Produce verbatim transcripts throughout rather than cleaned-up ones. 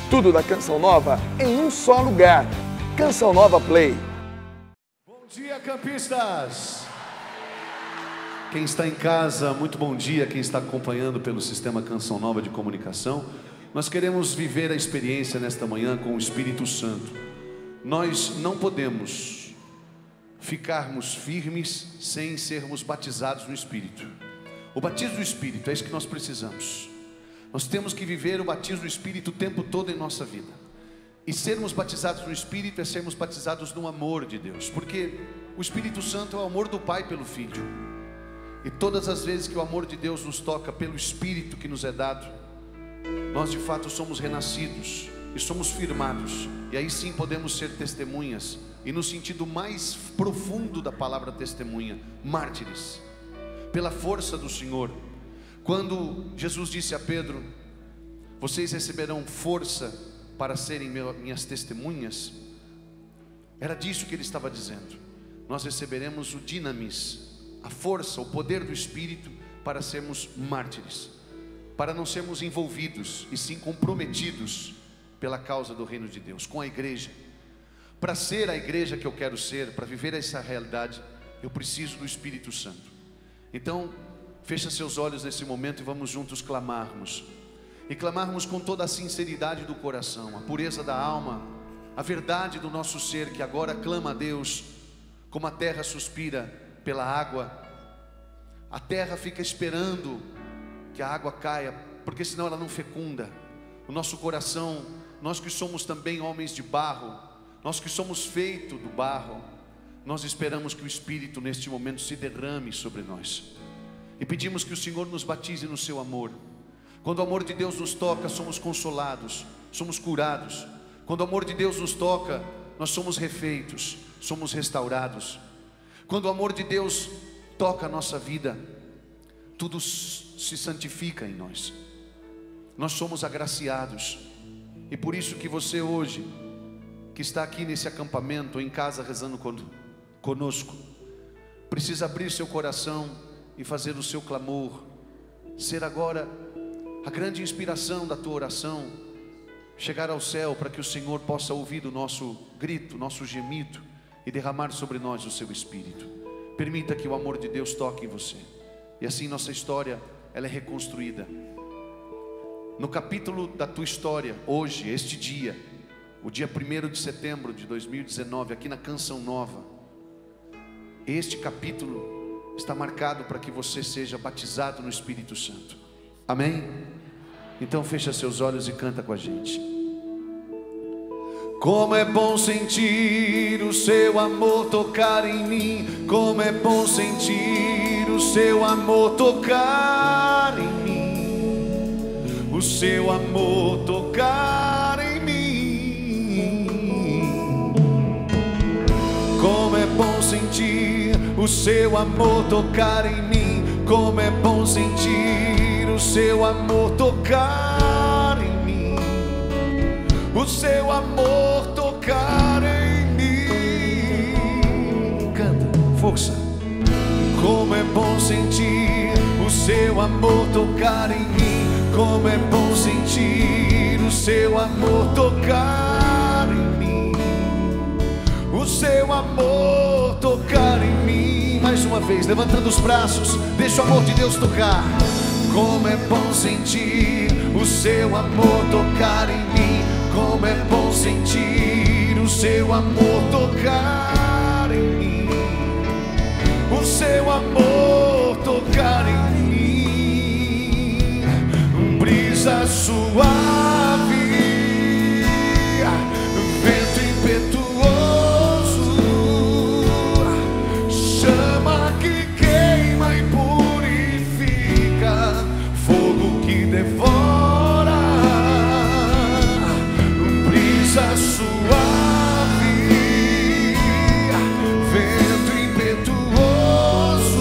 Tudo da Canção Nova em um só lugar. Canção Nova Play. Bom dia, campistas! Quem está em casa, muito bom dia. Quem está acompanhando pelo Sistema Canção Nova de Comunicação, nós queremos viver a experiência nesta manhã com o Espírito Santo. Nós não podemos ficarmos firmes sem sermos batizados no Espírito. O batismo do Espírito é isso que nós precisamos. Nós temos que viver o batismo do Espírito o tempo todo em nossa vida. E sermos batizados no Espírito é sermos batizados no amor de Deus, porque o Espírito Santo é o amor do Pai pelo Filho. E todas as vezes que o amor de Deus nos toca pelo Espírito que nos é dado, nós de fato somos renascidos e somos firmados. E aí sim podemos ser testemunhas, e no sentido mais profundo da palavra testemunha, mártires, pela força do Senhor. Quando Jesus disse a Pedro: vocês receberão força para serem minhas testemunhas, era disso que ele estava dizendo. Nós receberemos o dinamis, a força, o poder do Espírito para sermos mártires, para não sermos envolvidos e sim comprometidos pela causa do reino de Deus, com a igreja. Para ser a igreja que eu quero ser, para viver essa realidade, eu preciso do Espírito Santo. Então, fecha seus olhos nesse momento e vamos juntos clamarmos. E clamarmos com toda a sinceridade do coração, a pureza da alma, a verdade do nosso ser, que agora clama a Deus, como a terra suspira pela água. A terra fica esperando que a água caia, porque senão ela não fecunda. O nosso coração, nós que somos também homens de barro, nós que somos feitos do barro, nós esperamos que o Espírito neste momento se derrame sobre nós. E pedimos que o Senhor nos batize no seu amor. Quando o amor de Deus nos toca, somos consolados, somos curados. Quando o amor de Deus nos toca, nós somos refeitos, somos restaurados. Quando o amor de Deus toca a nossa vida, tudo se santifica em nós. Nós somos agraciados. E por isso que você hoje, que está aqui nesse acampamento, ou em casa rezando conosco, precisa abrir seu coração e fazer o seu clamor, ser agora a grande inspiração da tua oração, chegar ao céu para que o Senhor possa ouvir o nosso grito, nosso gemido, e derramar sobre nós o seu Espírito. Permita que o amor de Deus toque em você, e assim nossa história, ela é reconstruída. No capítulo da tua história, hoje, este dia, o dia primeiro de setembro de dois mil e dezenove, aqui na Canção Nova, este capítulo está marcado para que você seja batizado no Espírito Santo. Amém? Então fecha seus olhos e canta com a gente. Como é bom sentir o seu amor tocar em mim. Como é bom sentir o seu amor tocar em mim. O seu amor tocar em mim. Como é bom sentir o seu amor tocar em mim. Como é bom sentir o seu amor tocar em mim. O seu amor tocar em mim. Canta, força. Como é bom sentir o seu amor tocar em mim. Como é bom sentir o seu amor tocar em mim. O seu amor tocar em mim. Mais uma vez, levantando os braços, deixa o amor de Deus tocar. Como é bom sentir o seu amor tocar em mim. Como é bom sentir o seu amor tocar em mim. O seu amor tocar em mim. Brisa suave, vento impetuoso, chama que queima e purifica, fogo que devora. Brisa suave, vento impetuoso,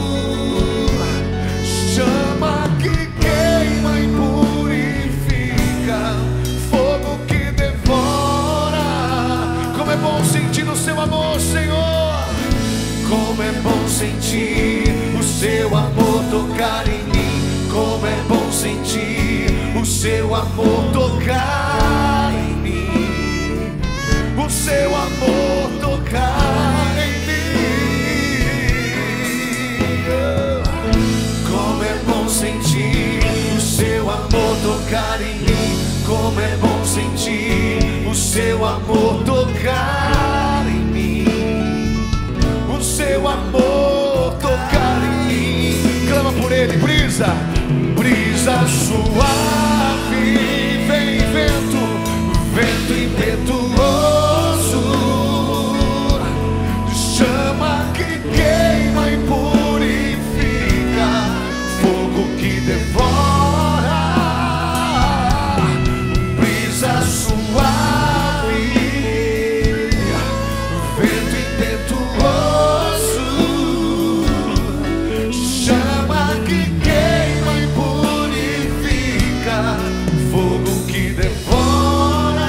chama que queima e purifica, fogo que devora. Como é bom sentir o seu amor, Senhor. Como é bom sentir o seu amor tocar em mim. Como é bom sentir o seu amor tocar como é bom sentir o seu amor tocar em mim, o seu amor tocar em mim. Clama por ele, brisa, brisa suave, vem vento, vento impetuoso, chama que queima e purifica, fogo que devora, brisa suave, vento impetuoso, chama que queima e purifica, fogo que devora.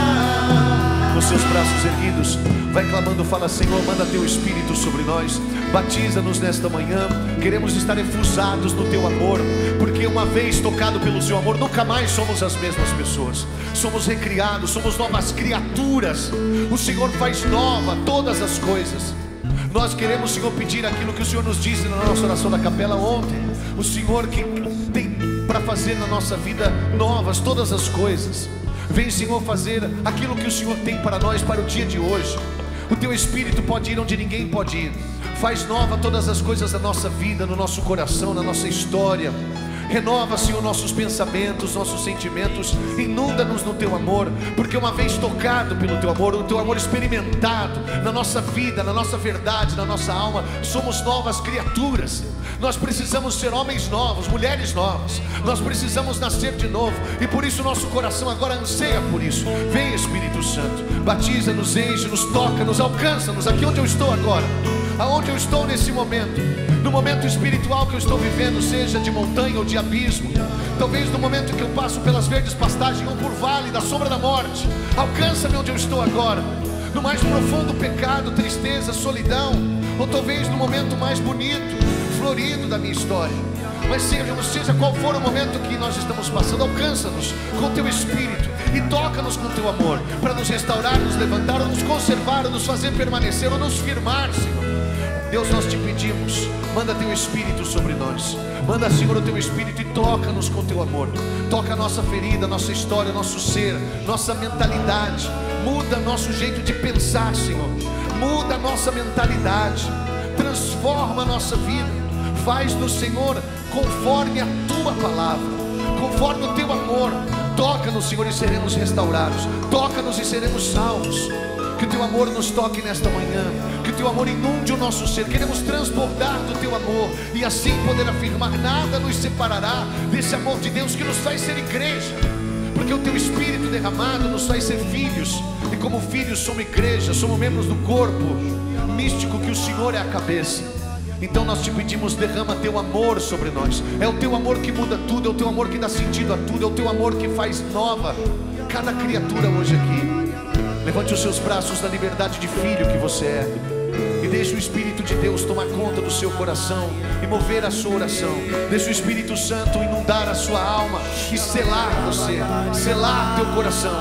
Com seus braços erguidos, vai clamando, fala: Senhor, manda teu Espírito sobre nós, batiza-nos nesta manhã. Queremos estar efusados no teu amor, porque uma vez tocado pelo seu amor, nunca mais somos as mesmas pessoas. Somos recriados, somos novas criaturas. O Senhor faz nova todas as coisas. Nós queremos, Senhor, pedir aquilo que o Senhor nos disse na nossa oração da capela ontem. O Senhor que tem para fazer na nossa vida novas todas as coisas. Vem, Senhor, fazer aquilo que o Senhor tem para nós, para o dia de hoje. O teu Espírito pode ir onde ninguém pode ir. Faz nova todas as coisas da nossa vida, no nosso coração, na nossa história. Renova, Senhor, nossos pensamentos, nossos sentimentos. Inunda-nos no teu amor, porque uma vez tocado pelo teu amor, o teu amor experimentado na nossa vida, na nossa verdade, na nossa alma, somos novas criaturas. Nós precisamos ser homens novos, mulheres novas. Nós precisamos nascer de novo, e por isso nosso coração agora anseia por isso. Vem, Espírito Santo, batiza-nos, enche-nos, toca-nos, alcança-nos aqui onde eu estou agora, aonde eu estou nesse momento, no momento espiritual que eu estou vivendo, seja de montanha ou de abismo, talvez no momento em que eu passo pelas verdes pastagens ou por vale da sombra da morte. Alcança-me onde eu estou agora, no mais profundo pecado, tristeza, solidão, ou talvez no momento mais bonito, florido da minha história. Mas seja, seja qual for o momento que nós estamos passando, alcança-nos com teu Espírito e toca-nos com teu amor, para nos restaurar, nos levantar, ou nos conservar, ou nos fazer permanecer, ou nos firmar, Senhor. Deus, nós te pedimos, manda teu Espírito sobre nós. Manda, Senhor, o teu Espírito e toca-nos com teu amor. Toca a nossa ferida, nossa história, nosso ser, nossa mentalidade. Muda nosso jeito de pensar, Senhor. Muda a nossa mentalidade. Transforma a nossa vida. Faz-nos, Senhor, conforme a tua palavra, conforme o teu amor. Toca-nos, Senhor, e seremos restaurados. Toca-nos e seremos salvos. Que o teu amor nos toque nesta manhã, que o teu amor inunde o nosso ser. Queremos transbordar do teu amor e assim poder afirmar: nada nos separará desse amor de Deus que nos faz ser igreja, porque o teu Espírito derramado nos faz ser filhos, e como filhos somos igreja, somos membros do corpo místico que o Senhor é a cabeça. Então nós te pedimos, derrama teu amor sobre nós. É o teu amor que muda tudo, é o teu amor que dá sentido a tudo, é o teu amor que faz nova cada criatura hoje aqui. Levante os seus braços na liberdade de filho que você é, e deixe o Espírito de Deus tomar conta do seu coração e mover a sua oração. Deixe o Espírito Santo inundar a sua alma e selar você, selar teu coração.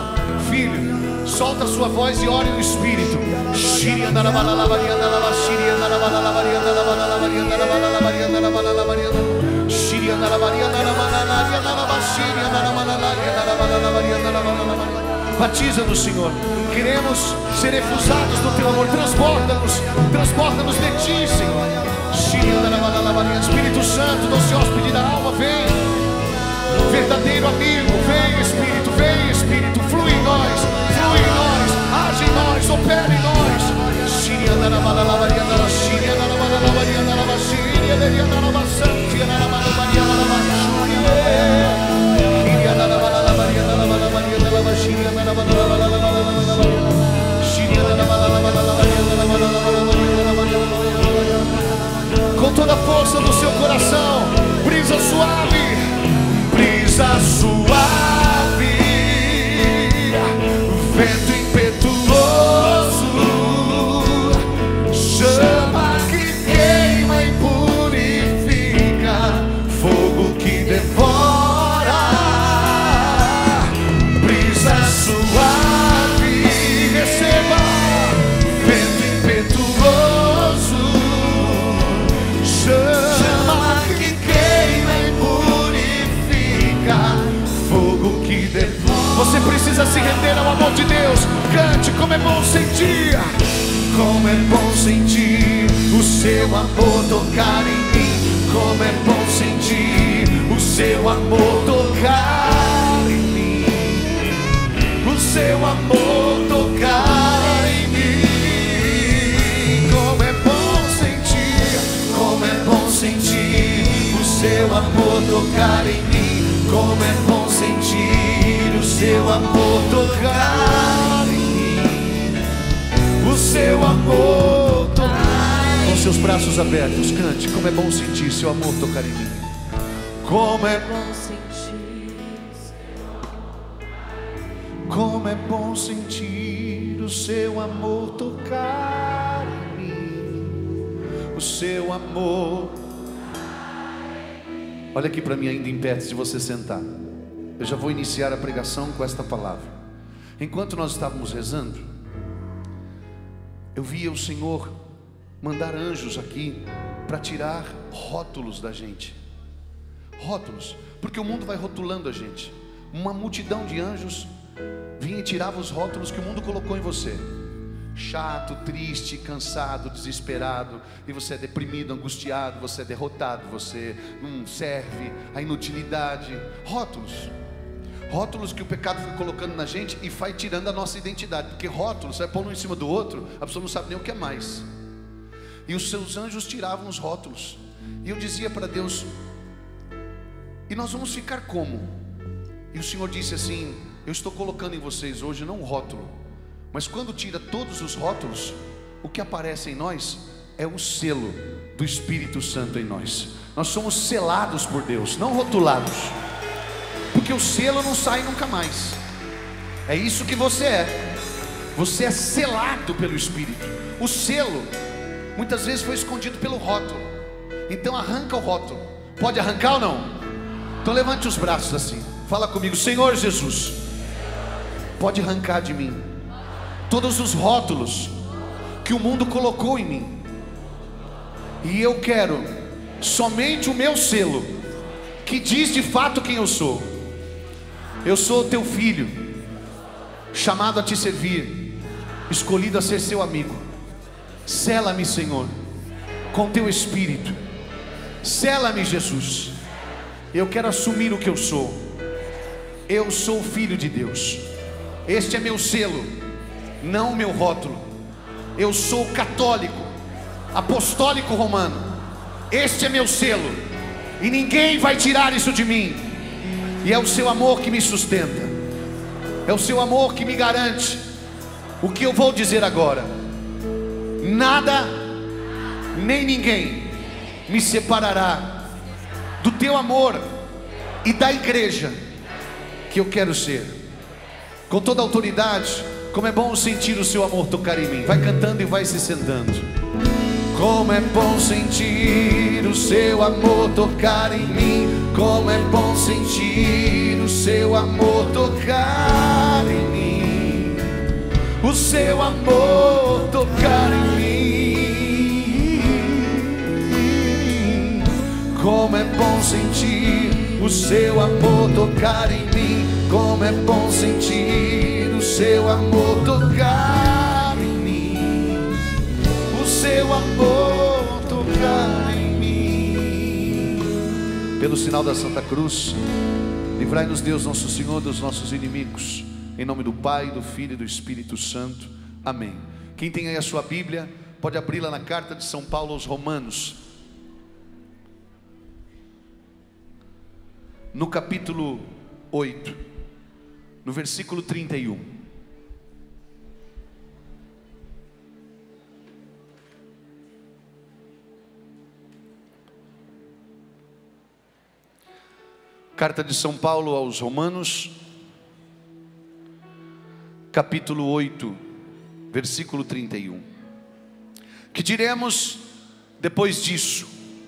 Filho, solta a sua voz e ore no Espírito. Batiza-nos, Senhor. Queremos ser efusados no teu amor. Transborda-nos, transborda-nos de ti, Senhor. Espírito Santo, doce hóspede da alma, vem. Verdadeiro amigo, vem, Espírito, vem, Espírito. Flui em nós, flui em nós, age em nós, opera em nós. Com toda a força do seu coração, brisa suave, brisa suave, vento impetuoso, chama que queima e purifica, fogo que devora, brisa suave, receba, vento impetuoso, chama que queima e purifica, fogo precisa se render ao amor de Deus. Cante, como é bom sentir. Como é bom sentir o seu amor tocar em mim. Como é bom sentir o seu amor tocar em mim. O seu amor tocar em mim. Como é bom sentir, como é bom sentir o seu amor tocar em mim. Como é bom sentir o seu amor tocar em mim. O seu amor tocar. Com seus braços abertos, cante. Como é bom sentir seu amor tocar em mim. Como é bom sentir. Como é bom sentir o seu amor tocar em mim. O seu amor. Olha aqui para mim ainda em pé, se você sentar. Eu já vou iniciar a pregação com esta palavra. Enquanto nós estávamos rezando, eu via o Senhor mandar anjos aqui para tirar rótulos da gente. Rótulos, porque o mundo vai rotulando a gente. Uma multidão de anjos vinha e tirava os rótulos que o mundo colocou em você. Chato, triste, cansado, desesperado, e você é deprimido, angustiado, você é derrotado, você não serve, a inutilidade. Rótulos. Rótulos que o pecado foi colocando na gente e vai tirando a nossa identidade. Porque rótulos, você vai pôr um em cima do outro, a pessoa não sabe nem o que é mais. E os seus anjos tiravam os rótulos. E eu dizia para Deus: e nós vamos ficar como? E o Senhor disse assim: eu estou colocando em vocês hoje não um rótulo, mas quando tira todos os rótulos, o que aparece em nós é o selo do Espírito Santo em nós. Nós somos selados por Deus, não rotulados. Porque o selo não sai nunca mais. É isso que você é. Você é selado pelo Espírito. O selo muitas vezes foi escondido pelo rótulo. Então arranca o rótulo. Pode arrancar ou não? Então levante os braços assim. Fala comigo: Senhor Jesus, pode arrancar de mim todos os rótulos que o mundo colocou em mim. E eu quero somente o meu selo, que diz de fato quem eu sou. Eu sou teu filho, chamado a te servir, escolhido a ser seu amigo. Sela-me, Senhor, com teu Espírito. Sela-me, Jesus. Eu quero assumir o que eu sou. Eu sou o filho de Deus. Este é meu selo, não o meu rótulo. Eu sou católico, apostólico romano. Este é meu selo, e ninguém vai tirar isso de mim. E é o seu amor que me sustenta. É o seu amor que me garante o que eu vou dizer agora. Nada, nem ninguém me separará do teu amor e da igreja que eu quero ser. Com toda a autoridade, como é bom sentir o seu amor tocar em mim. Vai cantando e vai se sentando. Como é bom sentir o seu amor tocar em mim. Como é bom sentir o seu amor tocar em mim. O seu amor tocar em mim. Como é bom sentir o seu amor tocar em mim. Como é bom sentir o seu amor tocar em mim. O seu amor tocar em mim. Pelo sinal da Santa Cruz, livrai-nos Deus nosso Senhor dos nossos inimigos. Em nome do Pai, do Filho e do Espírito Santo. Amém. Quem tem aí a sua Bíblia, pode abri-la na carta de São Paulo aos Romanos, no capítulo oito, no versículo trinta e um. Carta de São Paulo aos Romanos, capítulo oito, versículo trinta e um. Que diremos depois disso?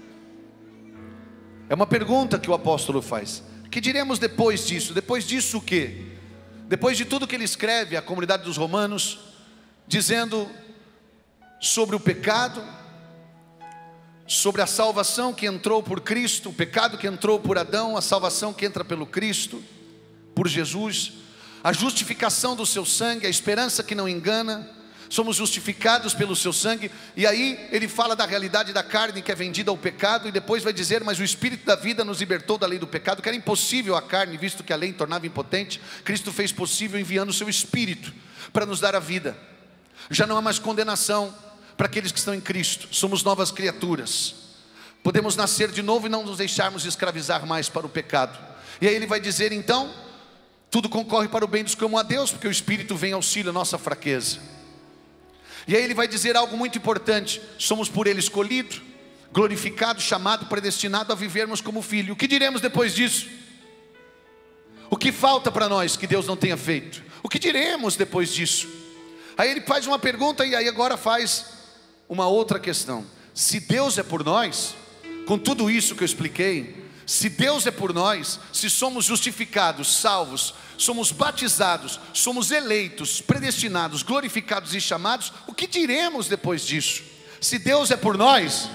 É uma pergunta que o apóstolo faz. Que diremos depois disso? Depois disso o quê? Depois de tudo que ele escreve à comunidade dos romanos, dizendo sobre o pecado, sobre a salvação que entrou por Cristo, o pecado que entrou por Adão, a salvação que entra pelo Cristo, por Jesus. a justificação do seu sangue, a esperança que não engana. Somos justificados pelo seu sangue. E aí ele fala da realidade da carne que é vendida ao pecado, e depois vai dizer: mas o Espírito da vida nos libertou da lei do pecado, que era impossível a carne, visto que a lei tornava impotente. Cristo fez possível enviando o seu Espírito para nos dar a vida. Já não há mais condenação para aqueles que estão em Cristo. Somos novas criaturas. Podemos nascer de novo e não nos deixarmos escravizar mais para o pecado. E aí ele vai dizer então: tudo concorre para o bem dos que amam a Deus, porque o Espírito vem em auxílio à nossa fraqueza. E aí ele vai dizer algo muito importante: somos por ele escolhido, glorificado, chamado, predestinado a vivermos como filho. O que diremos depois disso? O que falta para nós que Deus não tenha feito? O que diremos depois disso? Aí ele faz uma pergunta, e aí agora faz uma outra questão. Se Deus é por nós, com tudo isso que eu expliquei, se Deus é por nós, se somos justificados, salvos, somos batizados, somos eleitos, predestinados, glorificados e chamados, o que diremos depois disso? Se Deus é por nós,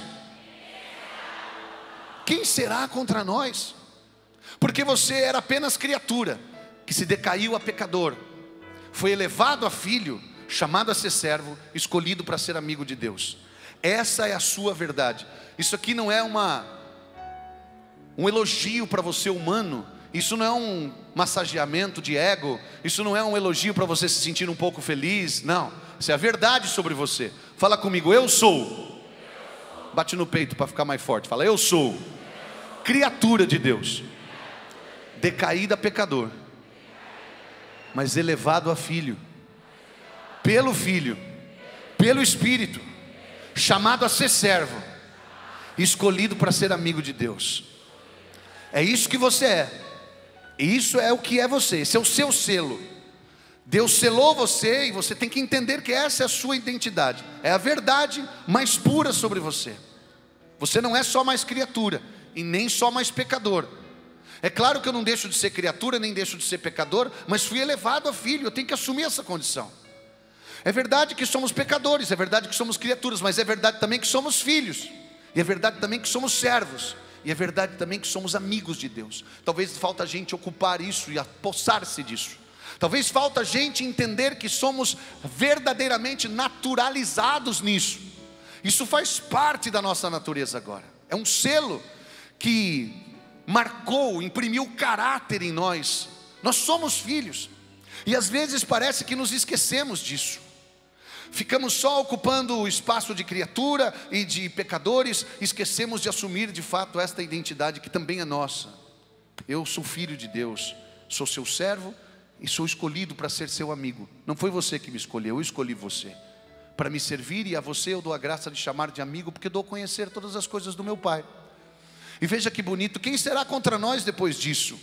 quem será contra nós? Porque você era apenas criatura, que se decaiu a pecador, foi elevado a filho, chamado a ser servo, escolhido para ser amigo de Deus. Essa é a sua verdade. Isso aqui não é uma, um elogio para você humano. Isso não é um massageamento de ego. Isso não é um elogio para você se sentir um pouco feliz. Não, isso é a verdade sobre você. Fala comigo: eu sou. Bate no peito para ficar mais forte. Fala: eu sou criatura de Deus, decaída pecador, mas elevado a filho, pelo Filho, pelo Espírito, chamado a ser servo, escolhido para ser amigo de Deus. É isso que você é. Isso é o que é você. Esse é o seu selo. Deus selou você, e você tem que entender que essa é a sua identidade. É a verdade mais pura sobre você. Você não é só mais criatura, e nem só mais pecador. É claro que eu não deixo de ser criatura, nem deixo de ser pecador, mas fui elevado a filho. Eu tenho que assumir essa condição. É verdade que somos pecadores, é verdade que somos criaturas, mas é verdade também que somos filhos, e é verdade também que somos servos, e é verdade também que somos amigos de Deus. Talvez falta a gente ocupar isso e apossar-se disso. Talvez falta a gente entender que somos verdadeiramente naturalizados nisso. Isso faz parte da nossa natureza agora. É um selo que marcou, imprimiu caráter em nós. Nós somos filhos, e às vezes parece que nos esquecemos disso. Ficamos só ocupando o espaço de criatura e de pecadores, esquecemos de assumir de fato esta identidade que também é nossa. Eu sou filho de Deus, sou seu servo e sou escolhido para ser seu amigo. Não foi você que me escolheu, eu escolhi você para me servir, e a você eu dou a graça de chamar de amigo, porque dou a conhecer todas as coisas do meu Pai. E veja que bonito: quem será contra nós depois disso?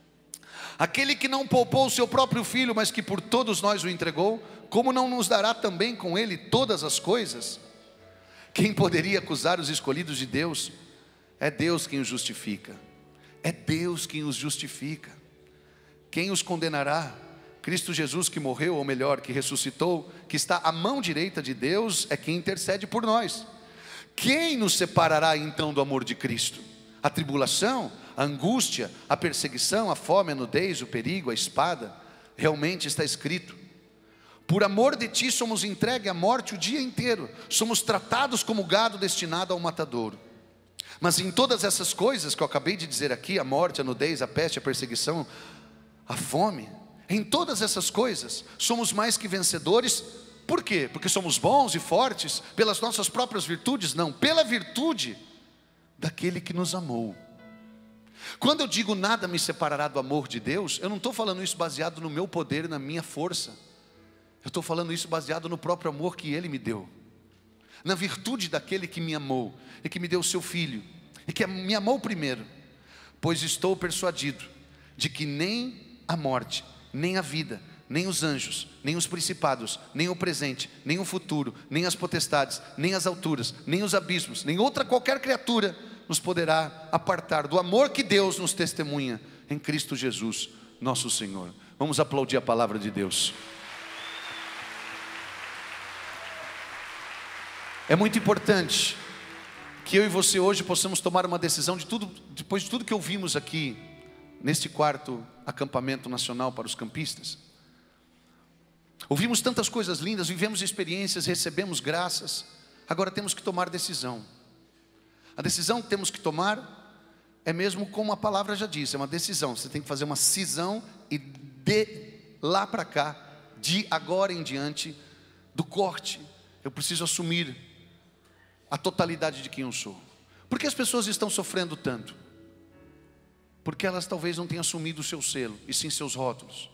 Aquele que não poupou o seu próprio filho, mas que por todos nós o entregou, como não nos dará também com ele todas as coisas? Quem poderia acusar os escolhidos de Deus? É Deus quem os justifica. É Deus quem os justifica. Quem os condenará? Cristo Jesus, que morreu, ou melhor, que ressuscitou, que está à mão direita de Deus, é quem intercede por nós. Quem nos separará então do amor de Cristo? A tribulação, a angústia, a perseguição, a fome, a nudez, o perigo, a espada? Realmente está escrito: por amor de ti somos entregues à morte o dia inteiro, somos tratados como gado destinado ao matadouro. Mas em todas essas coisas que eu acabei de dizer aqui, a morte, a nudez, a peste, a perseguição, a fome, em todas essas coisas somos mais que vencedores. Por quê? Porque somos bons e fortes pelas nossas próprias virtudes? Não, pela virtude daquele que nos amou. Quando eu digo nada me separará do amor de Deus, eu não estou falando isso baseado no meu poder e na minha força. Eu estou falando isso baseado no próprio amor que Ele me deu, na virtude daquele que me amou e que me deu o seu Filho, e que me amou primeiro. Pois estou persuadido de que nem a morte, nem a vida, nem os anjos, nem os principados, nem o presente, nem o futuro, nem as potestades, nem as alturas, nem os abismos, nem outra qualquer criatura nos poderá apartar do amor que Deus nos testemunha em Cristo Jesus, nosso Senhor. Vamos aplaudir a palavra de Deus. É muito importante que eu e você hoje possamos tomar uma decisão de tudo, depois de tudo que ouvimos aqui neste quarto acampamento nacional para os campistas. Ouvimos tantas coisas lindas, vivemos experiências, recebemos graças. Agora temos que tomar decisão. A decisão que temos que tomar é mesmo como a palavra já diz, é uma decisão. Você tem que fazer uma cisão e de lá para cá, de agora em diante, do corte, eu preciso assumir a totalidade de quem eu sou. Por que as pessoas estão sofrendo tanto? Porque elas talvez não tenham assumido o seu selo, e sim seus rótulos.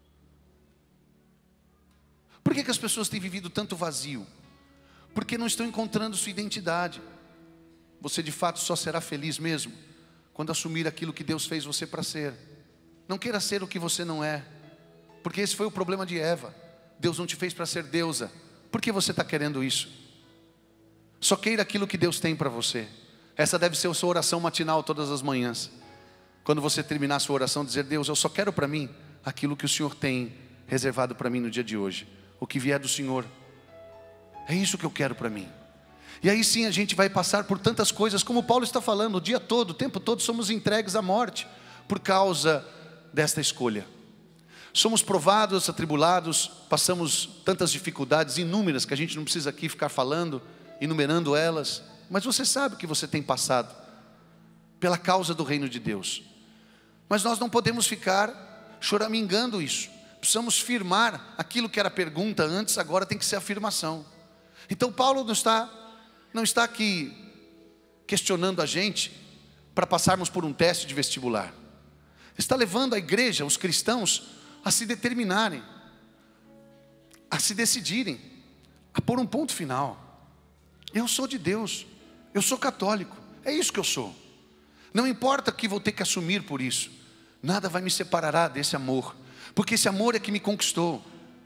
Por que que as pessoas têm vivido tanto vazio? Porque não estão encontrando sua identidade. Você de fato só será feliz mesmo quando assumir aquilo que Deus fez você para ser. Não queira ser o que você não é, porque esse foi o problema de Eva. Deus não te fez para ser deusa. Por que você está querendo isso? Só queira aquilo que Deus tem para você. Essa deve ser a sua oração matinal todas as manhãs. Quando você terminar a sua oração, dizer: Deus, eu só quero para mim aquilo que o Senhor tem reservado para mim no dia de hoje. O que vier do Senhor, é isso que eu quero para mim. E aí sim a gente vai passar por tantas coisas, como Paulo está falando, o dia todo, o tempo todo somos entregues à morte, por causa desta escolha. Somos provados, atribulados, passamos tantas dificuldades inúmeras, que a gente não precisa aqui ficar falando, enumerando elas, mas você sabe que você tem passado, pela causa do reino de Deus. Mas nós não podemos ficar choramingando isso, precisamos firmar aquilo que era pergunta antes, agora tem que ser afirmação. Então Paulo não está, não está aqui questionando a gente para passarmos por um teste de vestibular. Está levando a igreja, os cristãos, a se determinarem, a se decidirem, a pôr um ponto final. Eu sou de Deus, eu sou católico, é isso que eu sou. Não importa que vou ter que assumir por isso, nada vai me separar desse amor, porque esse amor é que me conquistou.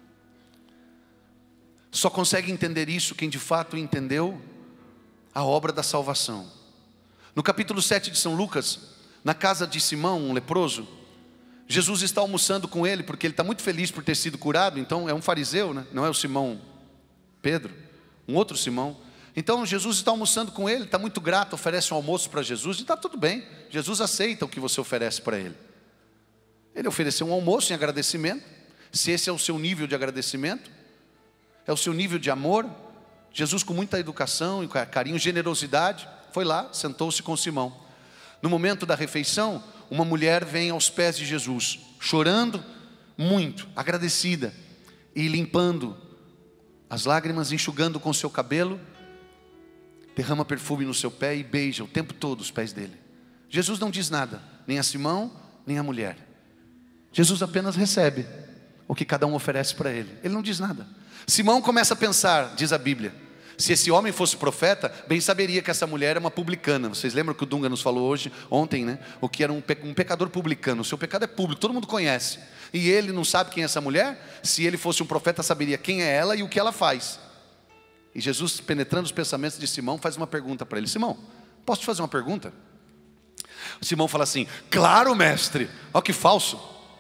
Só consegue entender isso quem de fato entendeu a obra da salvação. No capítulo sete de São Lucas, na casa de Simão, um leproso, Jesus está almoçando com ele, porque ele está muito feliz por ter sido curado. Então é um fariseu, né? Não é o Simão Pedro, um outro Simão. Então Jesus está almoçando com ele, está muito grato, oferece um almoço para Jesus, e está tudo bem, Jesus aceita o que você oferece para ele. Ele ofereceu um almoço em agradecimento. Se esse é o seu nível de agradecimento, é o seu nível de amor, Jesus, com muita educação, carinho, generosidade, foi lá, sentou-se com Simão. No momento da refeição, uma mulher vem aos pés de Jesus, chorando muito, agradecida, e limpando as lágrimas, enxugando com seu cabelo, derrama perfume no seu pé e beija o tempo todo os pés dele. Jesus não diz nada, nem a Simão, nem a mulher. Jesus apenas recebe o que cada um oferece para ele. Ele não diz nada. Simão começa a pensar, diz a Bíblia, se esse homem fosse profeta, bem saberia que essa mulher era uma publicana. Vocês lembram que o Dunga nos falou hoje, ontem, né? O que era um, pe um pecador publicano. O seu pecado é público, todo mundo conhece. E ele não sabe quem é essa mulher? Se ele fosse um profeta, saberia quem é ela e o que ela faz. E Jesus, penetrando os pensamentos de Simão, faz uma pergunta para ele: Simão, posso te fazer uma pergunta? Simão fala assim: claro, mestre. Olha que falso.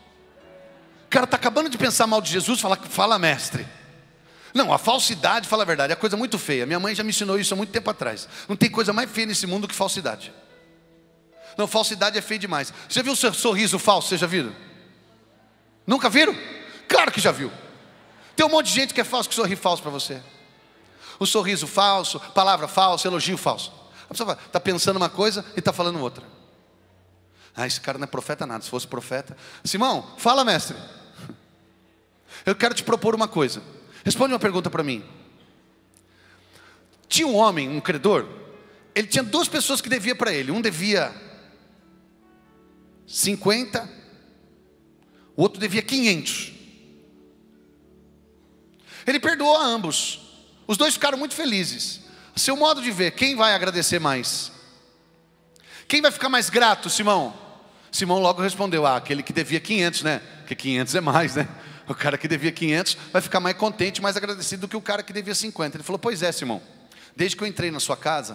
O cara está acabando de pensar mal de Jesus, fala, fala mestre. Não, a falsidade, fala a verdade, é coisa muito feia. Minha mãe já me ensinou isso há muito tempo atrás. Não tem coisa mais feia nesse mundo que falsidade. Não, falsidade é feio demais. Você já viu o seu sorriso falso? Vocês já viram? Nunca viram? Claro que já viu. Tem um monte de gente que é falso, que sorri falso para você. O sorriso falso, palavra falsa, elogio falso. A pessoa está pensando uma coisa e está falando outra. Ah, esse cara não é profeta nada. Se fosse profeta... Simão, fala, mestre. Eu quero te propor uma coisa. Responde uma pergunta para mim. Tinha um homem, um credor. Ele tinha duas pessoas que devia para ele. Um devia cinquenta, o outro devia quinhentos. Ele perdoou a ambos. Os dois ficaram muito felizes. Seu modo de ver, quem vai agradecer mais? Quem vai ficar mais grato, Simão? Simão logo respondeu: ah, aquele que devia quinhentos, né? Porque quinhentos é mais, né? O cara que devia quinhentos vai ficar mais contente, mais agradecido do que o cara que devia cinquenta. Ele falou: pois é, Simão, desde que eu entrei na sua casa,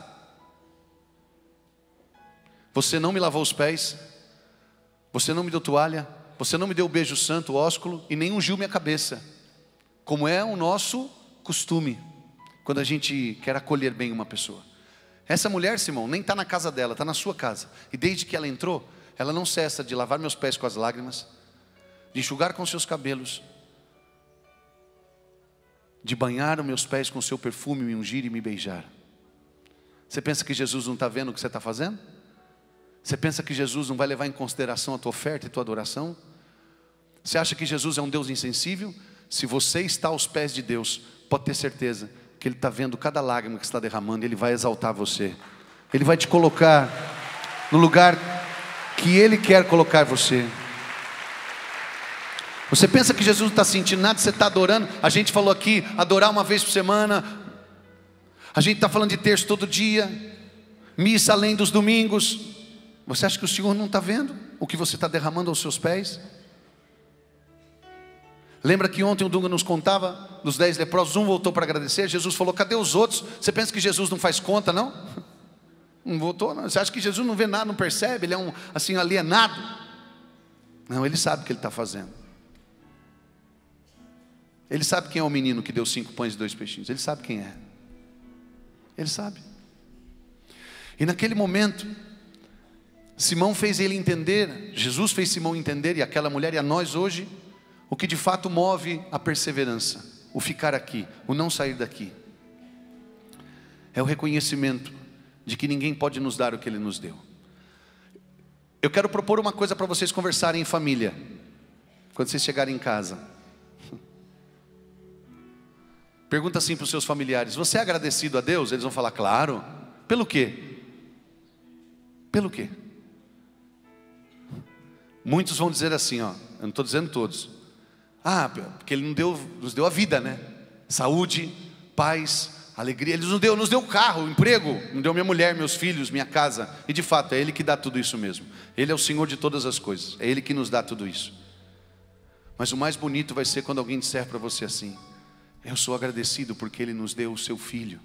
você não me lavou os pés, você não me deu toalha, você não me deu o beijo santo, o ósculo, e nem ungiu minha cabeça, como é o nosso costume, quando a gente quer acolher bem uma pessoa. Essa mulher, Simão, nem está na casa dela, está na sua casa. E desde que ela entrou, ela não cessa de lavar meus pés com as lágrimas, de enxugar com seus cabelos, de banhar os meus pés com o seu perfume, me ungir e me beijar. Você pensa que Jesus não está vendo o que você está fazendo? Você pensa que Jesus não vai levar em consideração a tua oferta e a tua adoração? Você acha que Jesus é um Deus insensível? Se você está aos pés de Deus, pode ter certeza que Ele está vendo cada lágrima que está derramando. Ele vai exaltar você. Ele vai te colocar no lugar que Ele quer colocar você. Você pensa que Jesus não está sentindo nada? Você está adorando. A gente falou aqui, adorar uma vez por semana. A gente está falando de terço todo dia, missa além dos domingos. Você acha que o Senhor não está vendo o que você está derramando aos seus pés? Lembra que ontem o Dunga nos contava dos dez leprosos, um voltou para agradecer, Jesus falou, cadê os outros? Você pensa que Jesus não faz conta, não? Não voltou, não. Você acha que Jesus não vê nada, não percebe? Ele é um assim alienado? Não, Ele sabe o que Ele está fazendo. Ele sabe quem é o menino que deu cinco pães e dois peixinhos. Ele sabe quem é. Ele sabe. E naquele momento, Simão fez ele entender, Jesus fez Simão entender, e aquela mulher e a nós hoje, o que de fato move a perseverança, o ficar aqui, o não sair daqui. É o reconhecimento de que ninguém pode nos dar o que Ele nos deu. Eu quero propor uma coisa para vocês conversarem em família, quando vocês chegarem em casa. Pergunta assim para os seus familiares: você é agradecido a Deus? Eles vão falar, claro. Pelo quê? Pelo quê? Muitos vão dizer assim, ó, eu não estou dizendo todos. Ah, porque Ele nos deu, nos deu a vida, né? Saúde, paz, alegria. Ele nos deu, nos deu carro, emprego, nos deu minha mulher, meus filhos, minha casa. E de fato é Ele que dá tudo isso mesmo. Ele é o Senhor de todas as coisas. É Ele que nos dá tudo isso. Mas o mais bonito vai ser quando alguém disser para você assim: eu sou agradecido porque Ele nos deu o seu Filho.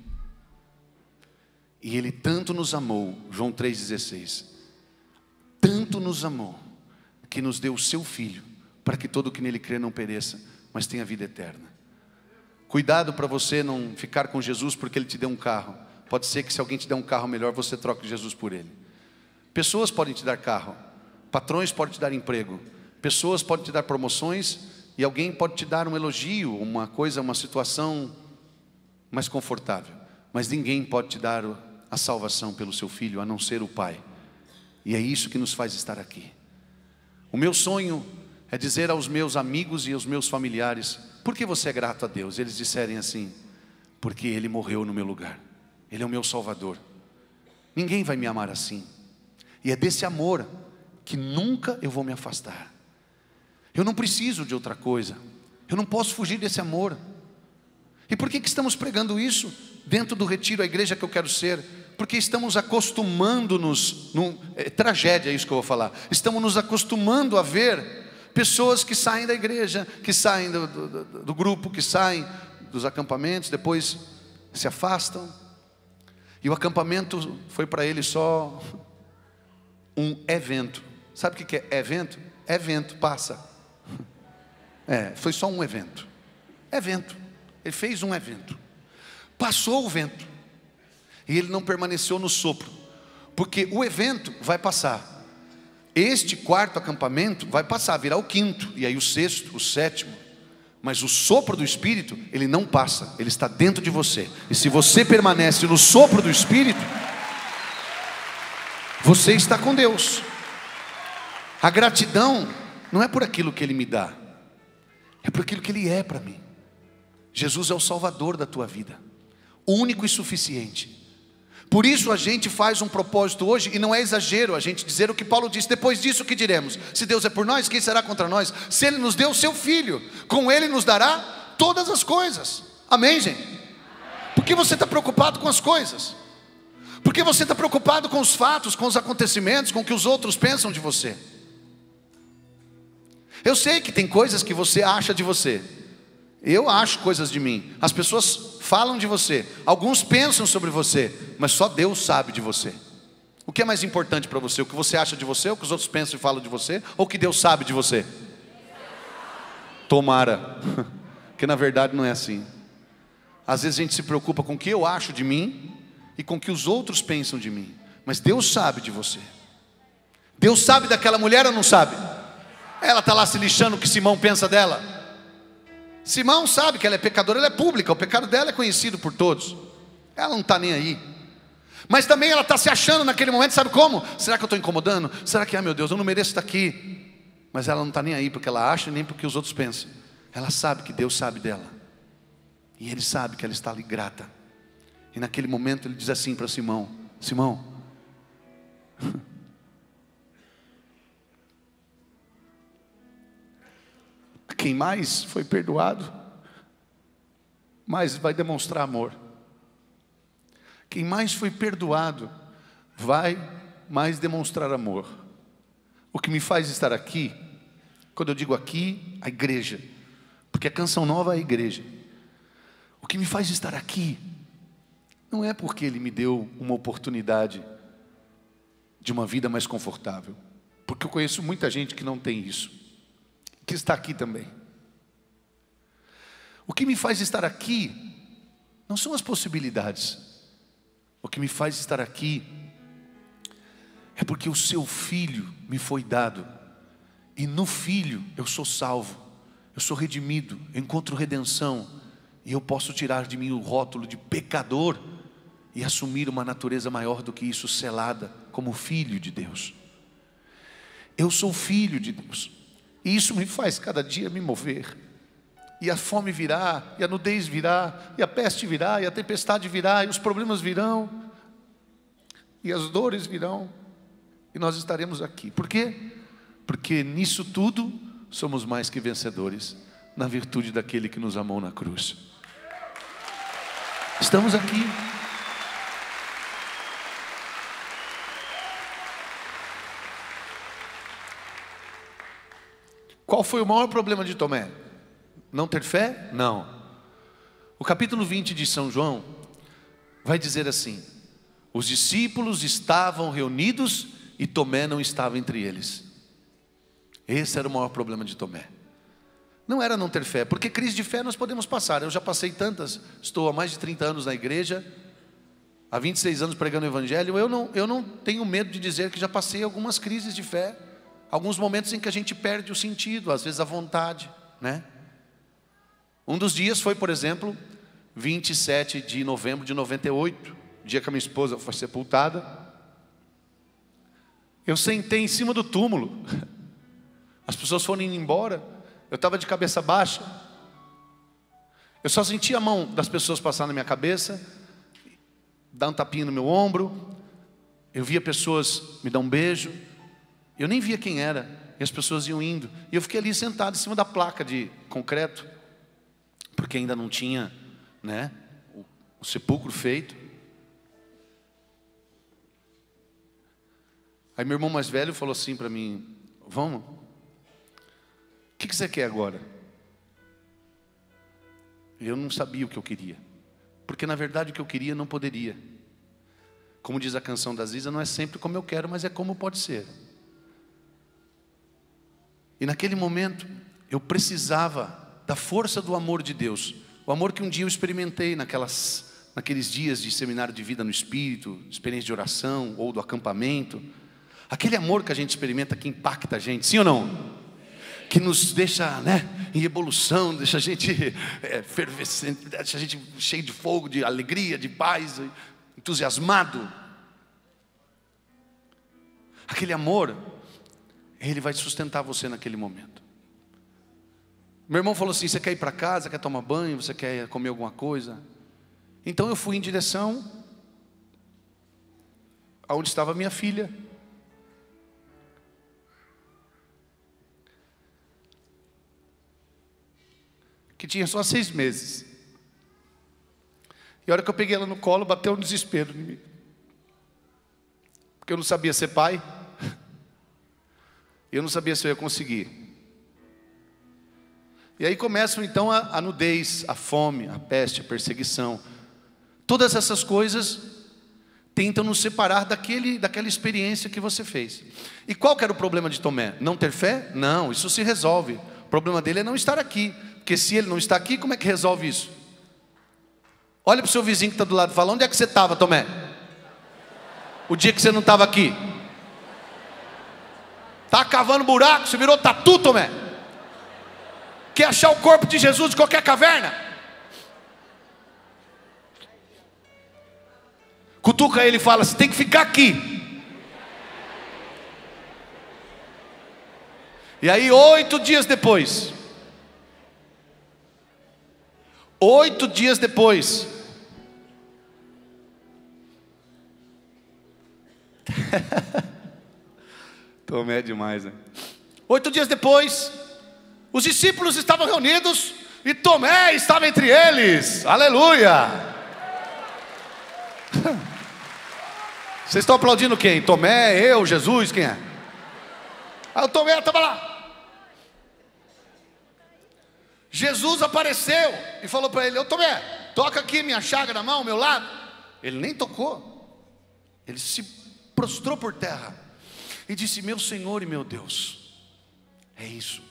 E Ele tanto nos amou, João três dezesseis, tanto nos amou, que nos deu o seu Filho, para que todo o que nele crê não pereça, mas tenha vida eterna. Cuidado para você não ficar com Jesus porque Ele te deu um carro. Pode ser que se alguém te der um carro melhor, você troque Jesus por Ele. Pessoas podem te dar carro, patrões podem te dar emprego, pessoas podem te dar promoções, e alguém pode te dar um elogio, uma coisa, uma situação mais confortável. Mas ninguém pode te dar a salvação pelo seu Filho, a não ser o Pai. E é isso que nos faz estar aqui. O meu sonho é dizer aos meus amigos e aos meus familiares: por que você é grato a Deus? Eles disserem assim: porque Ele morreu no meu lugar, Ele é o meu Salvador. Ninguém vai me amar assim. E é desse amor que nunca eu vou me afastar. Eu não preciso de outra coisa. Eu não posso fugir desse amor. E por que que estamos pregando isso dentro do retiro, a igreja que eu quero ser? Porque estamos acostumando-nos, num, é, tragédia é isso que eu vou falar, estamos nos acostumando a ver pessoas que saem da igreja, que saem do, do, do grupo, que saem dos acampamentos, depois se afastam, e o acampamento foi para ele só um evento. Sabe o que é evento? Evento, passa. É, foi só um evento. Evento. Ele fez um evento. Passou o vento. E ele não permaneceu no sopro. Porque o evento vai passar. Este quarto acampamento vai passar, virá o quinto. E aí o sexto, o sétimo. Mas o sopro do Espírito, ele não passa. Ele está dentro de você. E se você permanece no sopro do Espírito, você está com Deus. A gratidão não é por aquilo que Ele me dá, é por aquilo que Ele é para mim. Jesus é o Salvador da tua vida, o único e suficiente. Por isso a gente faz um propósito hoje, e não é exagero a gente dizer o que Paulo disse: depois disso que diremos? Se Deus é por nós, quem será contra nós? Se Ele nos deu o seu Filho, com Ele nos dará todas as coisas. Amém, gente? Por que você está preocupado com as coisas? Por que você está preocupado com os fatos, com os acontecimentos, com o que os outros pensam de você? Eu sei que tem coisas que você acha de você. Eu acho coisas de mim. As pessoas falam de você. Alguns pensam sobre você. Mas só Deus sabe de você. O que é mais importante para você? O que você acha de você? O que os outros pensam e falam de você? Ou o que Deus sabe de você? Tomara. Porque na verdade não é assim. Às vezes a gente se preocupa com o que eu acho de mim e com o que os outros pensam de mim. Mas Deus sabe de você. Deus sabe daquela mulher ou não sabe? Ela está lá se lixando o que Simão pensa dela. Simão sabe que ela é pecadora, ela é pública, o pecado dela é conhecido por todos. Ela não está nem aí. Mas também ela está se achando naquele momento, sabe como? Será que eu estou incomodando? Será que, ah meu Deus, eu não mereço estar aqui? Mas ela não está nem aí porque ela acha, nem porque os outros pensam. Ela sabe que Deus sabe dela. E Ele sabe que ela está ali grata. E naquele momento Ele diz assim para Simão: Simão, quem mais foi perdoado, mais vai demonstrar amor. Quem mais foi perdoado, vai mais demonstrar amor. O que me faz estar aqui, quando eu digo aqui, a igreja, porque a Canção Nova é a igreja. O que me faz estar aqui, não é porque Ele me deu uma oportunidade de uma vida mais confortável, porque eu conheço muita gente que não tem isso, que está aqui também. O que me faz estar aqui não são as possibilidades. O que me faz estar aqui é porque o seu Filho me foi dado, e no Filho eu sou salvo, eu sou redimido, eu encontro redenção, e eu posso tirar de mim o rótulo de pecador e assumir uma natureza maior do que isso, selada como filho de Deus. Eu sou filho de Deus, e isso me faz cada dia me mover. E a fome virá, e a nudez virá, e a peste virá, e a tempestade virá, e os problemas virão, e as dores virão, e nós estaremos aqui. Por quê? Porque nisso tudo somos mais que vencedores, na virtude daquele que nos amou na cruz. Estamos aqui. Qual foi o maior problema de Tomé? Não ter fé? Não. O capítulo vinte de São João vai dizer assim: os discípulos estavam reunidos e Tomé não estava entre eles. Esse era o maior problema de Tomé. Não era não ter fé, porque crise de fé nós podemos passar. Eu já passei tantas, estou há mais de trinta anos na igreja, há vinte e seis anos pregando o evangelho. Eu não, eu não tenho medo de dizer que já passei algumas crises de fé, alguns momentos em que a gente perde o sentido, às vezes a vontade, né? Um dos dias foi, por exemplo, vinte e sete de novembro de noventa e oito, dia que a minha esposa foi sepultada. Eu sentei em cima do túmulo, as pessoas foram indo embora, eu estava de cabeça baixa, eu só sentia a mão das pessoas passar na minha cabeça, dar um tapinha no meu ombro, eu via pessoas me dar um beijo, eu nem via quem era, e as pessoas iam indo, e eu fiquei ali sentado em cima da placa de concreto, porque ainda não tinha, né, o, o sepulcro feito. Aí meu irmão mais velho falou assim para mim: vamos, o que, que você quer agora? E eu não sabia o que eu queria, porque na verdade o que eu queria não poderia. Como diz a canção da Ziza, não é sempre como eu quero, mas é como pode ser. E naquele momento eu precisava da força do amor de Deus, o amor que um dia eu experimentei naquelas, naqueles dias de seminário de vida no Espírito, experiência de oração ou do acampamento. Aquele amor que a gente experimenta que impacta a gente, sim ou não? Que nos deixa, né, em evolução, deixa a gente é, fervescente, deixa a gente cheio de fogo, de alegria, de paz, entusiasmado. Aquele amor, ele vai sustentar você naquele momento. Meu irmão falou assim: você quer ir para casa, quer tomar banho, você quer comer alguma coisa? Então eu fui em direção aonde estava minha filha. Que tinha só seis meses. E a hora que eu peguei ela no colo, bateu um desespero em mim. Porque eu não sabia ser pai. Eu não sabia se eu ia conseguir. E aí começam então a, a nudez, a fome, a peste, a perseguição. Todas essas coisas tentam nos separar daquele, daquela experiência que você fez. E qual que era o problema de Tomé? Não ter fé? Não, isso se resolve. O problema dele é não estar aqui. Porque se ele não está aqui, como é que resolve isso? Olha para o seu vizinho que está do lado e fala: onde é que você estava, Tomé? O dia que você não estava aqui. Está cavando buraco, você virou tatu, Tomé. Quer achar o corpo de Jesus em qualquer caverna? Cutuca ele e fala: você tem que ficar aqui. E aí oito dias depois, oito dias depois, Tomé é demais, né? Oito dias depois, os discípulos estavam reunidos e Tomé estava entre eles. Aleluia! Vocês estão aplaudindo quem? Tomé, eu, Jesus, quem é? Aí o Tomé estava lá. Jesus apareceu e falou para ele: ô Tomé, toca aqui minha chaga na mão, meu lado. Ele nem tocou. Ele se prostrou por terra e disse: meu Senhor e meu Deus. É isso.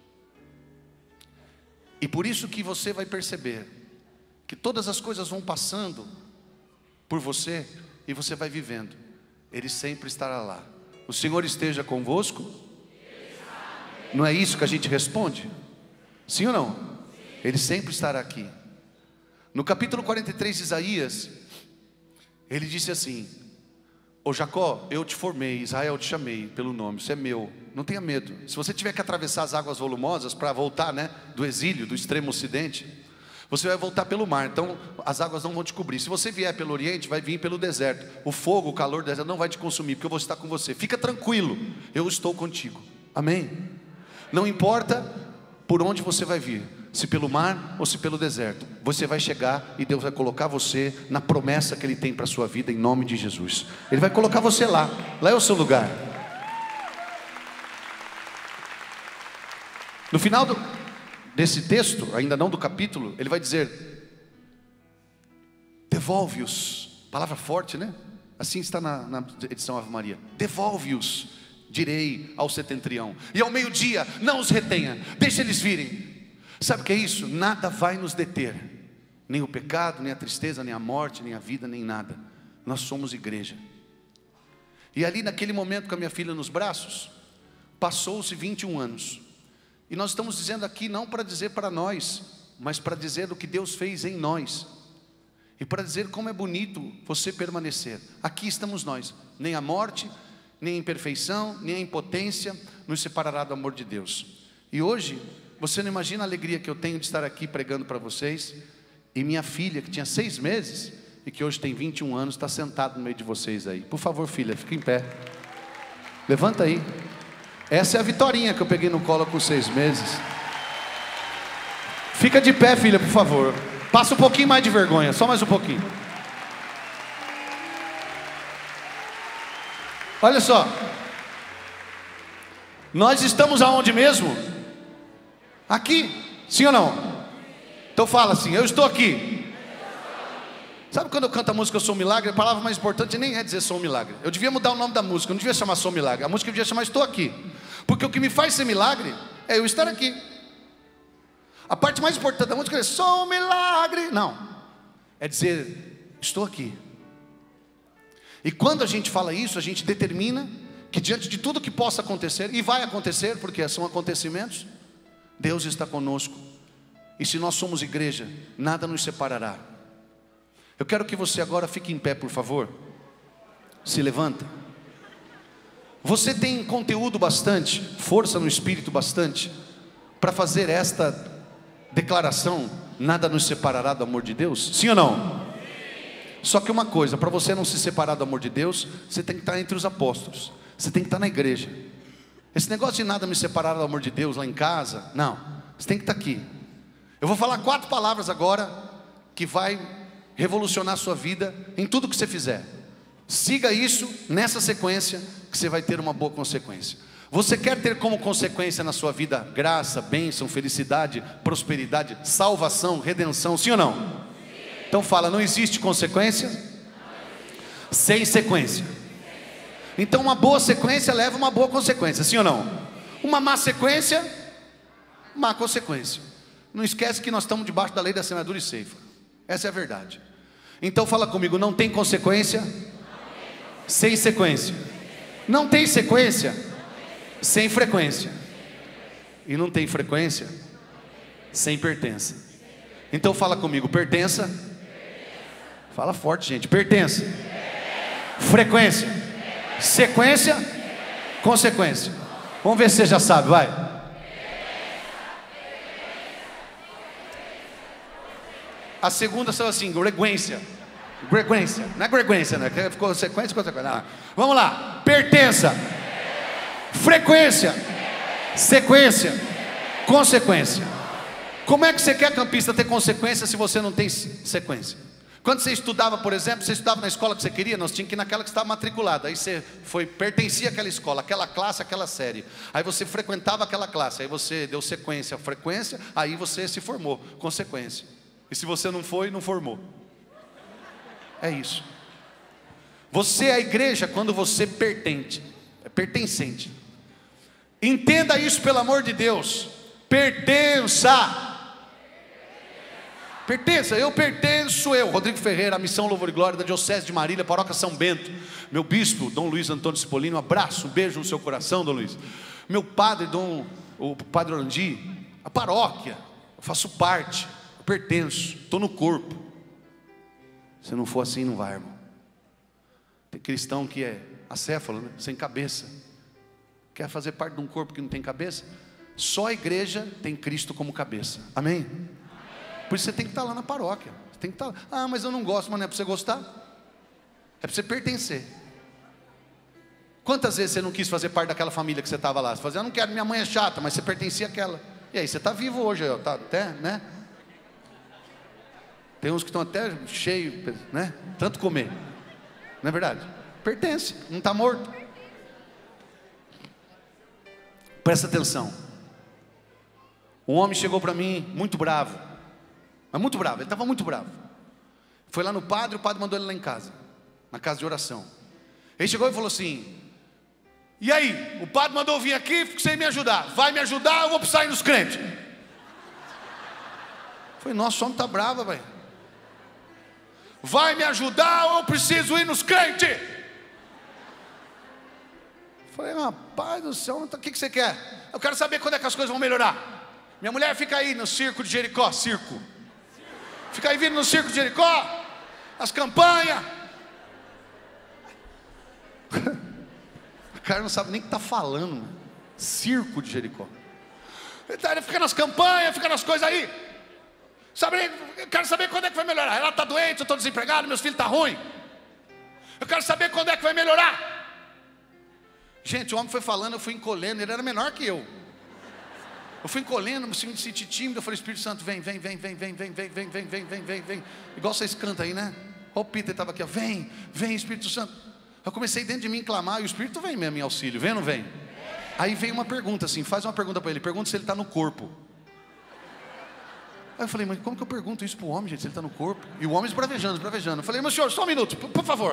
E por isso que você vai perceber que todas as coisas vão passando por você e você vai vivendo. Ele sempre estará lá. O Senhor esteja convosco. Não é isso que a gente responde? Sim ou não? Ele sempre estará aqui. No capítulo quarenta e três de Isaías, ele disse assim: ô Jacó, eu te formei, Israel, eu te chamei pelo nome, isso é meu, não tenha medo. Se você tiver que atravessar as águas volumosas para voltar, né, do exílio, do extremo ocidente, você vai voltar pelo mar, então as águas não vão te cobrir. Se você vier pelo oriente, vai vir pelo deserto. O fogo, o calor do deserto não vai te consumir, porque eu vou estar com você. Fica tranquilo, eu estou contigo. Amém? Não importa por onde você vai vir, se pelo mar ou se pelo deserto, você vai chegar e Deus vai colocar você na promessa que Ele tem para a sua vida, em nome de Jesus. Ele vai colocar você lá, lá é o seu lugar. No final do, desse texto, ainda não do capítulo, ele vai dizer: devolve-os. Palavra forte, né? Assim está na, na edição Ave Maria. Devolve-os, direi ao setentrião, e ao meio-dia não os retenha, deixa eles virem. Sabe o que é isso? Nada vai nos deter, nem o pecado, nem a tristeza, nem a morte, nem a vida, nem nada. Nós somos igreja. E ali naquele momento, com a minha filha nos braços, passou-se vinte e um anos. E nós estamos dizendo aqui não para dizer para nós, mas para dizer o que Deus fez em nós, e para dizer como é bonito você permanecer. Aqui estamos nós. Nem a morte, nem a imperfeição, nem a impotência nos separará do amor de Deus. E hoje, você não imagina a alegria que eu tenho de estar aqui pregando para vocês. E minha filha, que tinha seis meses e que hoje tem vinte e um anos, está sentada no meio de vocês aí. Por favor, filha, fica em pé. Levanta aí. Essa é a Vitorinha que eu peguei no colo com seis meses. Fica de pé, filha, por favor. Passa um pouquinho mais de vergonha, só mais um pouquinho. Olha só. Nós estamos aonde mesmo? Aqui, sim ou não? Então fala assim: eu estou aqui. Sabe quando eu canto a música Eu Sou um Milagre? A palavra mais importante nem é dizer sou um milagre. Eu devia mudar o nome da música, eu não devia chamar Sou um Milagre. A música devia chamar Estou Aqui. Porque o que me faz ser milagre é eu estar aqui. A parte mais importante da música é sou um milagre. Não, é dizer estou aqui. E quando a gente fala isso, a gente determina que diante de tudo que possa acontecer, e vai acontecer, porque são acontecimentos, Deus está conosco. E se nós somos igreja, nada nos separará. Eu quero que você agora fique em pé, por favor. Se levanta. Você tem conteúdo bastante, força no espírito bastante, para fazer esta declaração: nada nos separará do amor de Deus? Sim ou não? Só que uma coisa, para você não se separar do amor de Deus, você tem que estar entre os apóstolos, você tem que estar na igreja. Esse negócio de nada me separar do amor de Deus lá em casa, não, você tem que estar aqui. Eu vou falar quatro palavras agora que vai revolucionar a sua vida em tudo que você fizer. Siga isso nessa sequência, que você vai ter uma boa consequência. Você quer ter como consequência na sua vida graça, bênção, felicidade, prosperidade, salvação, redenção, sim ou não? Sim. Então fala: não existe consequência sem sequência. Então uma boa sequência leva uma boa consequência, sim ou não? Uma má sequência, má consequência. Não esquece que nós estamos debaixo da lei da semeadura e ceifa. Essa é a verdade. Então fala comigo: não tem consequência sem sequência. Não tem sequência sem frequência. E não tem frequência sem pertença. Então fala comigo, pertença. Fala forte, gente. Pertença. Frequência. Sequência. Consequência. Vamos ver se você já sabe, vai. A segunda são assim, greguência. Greguência. Não é greguência, né? Ficou sequência, consequência. Não. Vamos lá. Pertença. Frequência. Sequência. Consequência. Como é que você quer, campista, ter consequência se você não tem sequência? Quando você estudava, por exemplo, você estudava na escola que você queria, nós tínhamos que ir naquela que estava matriculada. Aí você foi, pertencia àquela escola, aquela classe, aquela série. Aí você frequentava aquela classe, aí você deu sequência, frequência, aí você se formou, consequência. E se você não foi, não formou. É isso. Você é a igreja quando você pertence, é pertencente. Entenda isso, pelo amor de Deus. Pertença. Pertença, eu pertenço, eu, Rodrigo Ferreira, a Missão Louvor e Glória da Diocese de Marília, Paróquia São Bento. Meu bispo, Dom Luiz Antônio Cipollini, um abraço, um beijo no seu coração, Dom Luiz. Meu padre, Dom, o Padre Orandi, a paróquia, eu faço parte, eu pertenço, estou no corpo. Se não for assim, não vai, irmão. Tem cristão que é acéfalo, né? Sem cabeça. Quer fazer parte de um corpo que não tem cabeça? Só a igreja tem Cristo como cabeça, amém? Por isso você tem que estar lá na paróquia. Você tem que estar lá. Ah, mas eu não gosto, mas não é para você gostar. É para você pertencer. Quantas vezes você não quis fazer parte daquela família que você estava lá? Você fazia, eu não quero, minha mãe é chata, mas você pertencia àquela. E aí, você está vivo hoje, tá, até, né? Tem uns que estão até cheios, né? Tanto comer. Não é verdade? Pertence, não está morto. Presta atenção. Um homem chegou para mim muito bravo. Mas muito bravo, ele estava muito bravo. Foi lá no padre, o padre mandou ele lá em casa, na casa de oração. Ele chegou e falou assim: e aí, o padre mandou eu vir aqui porque você ia me ajudar. Vai me ajudar, eu vou precisar ir nos crentes. Eu falei, nossa, o homem está bravo, velho. Vai me ajudar ou eu preciso ir nos crentes? Eu falei, rapaz do céu, o que, que você quer? Eu quero saber quando é que as coisas vão melhorar. Minha mulher fica aí no circo de Jericó, circo. Fica aí vindo no circo de Jericó, as campanhas. O cara não sabe nem o que está falando, mano. Circo de Jericó. Ele fica nas campanhas, fica nas coisas aí. Sabe, eu quero saber quando é que vai melhorar. Ela está doente, eu estou desempregado, meus filhos estão ruins. Eu quero saber quando é que vai melhorar. Gente, o homem foi falando, eu fui encolhendo, ele era menor que eu. Eu fui encolhendo, me senti tímido, eu falei, Espírito Santo, vem, vem, vem, vem, vem, vem, vem, vem, vem, vem, vem, vem, vem. Igual vocês cantam aí, né? Olha o Peter estava aqui, ó. Vem, vem, Espírito Santo. Eu comecei dentro de mim a clamar, e o Espírito vem mesmo em auxílio, vem ou não vem? Aí veio uma pergunta assim, faz uma pergunta para ele, pergunta se ele está no corpo. Aí eu falei, mas como que eu pergunto isso para o homem, gente, se ele está no corpo? E o homem esbravejando, esbravejando. Eu falei, mas senhor, só um minuto, por, por favor.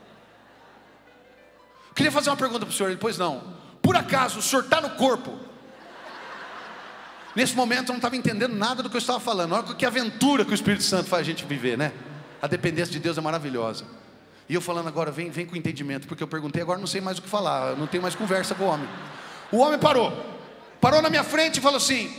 Eu queria fazer uma pergunta para o senhor, ele, pois não. Por acaso o senhor está no corpo? Nesse momento eu não estava entendendo nada do que eu estava falando. Olha que aventura que o Espírito Santo faz a gente viver, né? A dependência de Deus é maravilhosa. E eu falando agora, vem, vem com entendimento, porque eu perguntei, agora não sei mais o que falar, eu não tenho mais conversa com o homem. O homem parou, parou na minha frente e falou assim: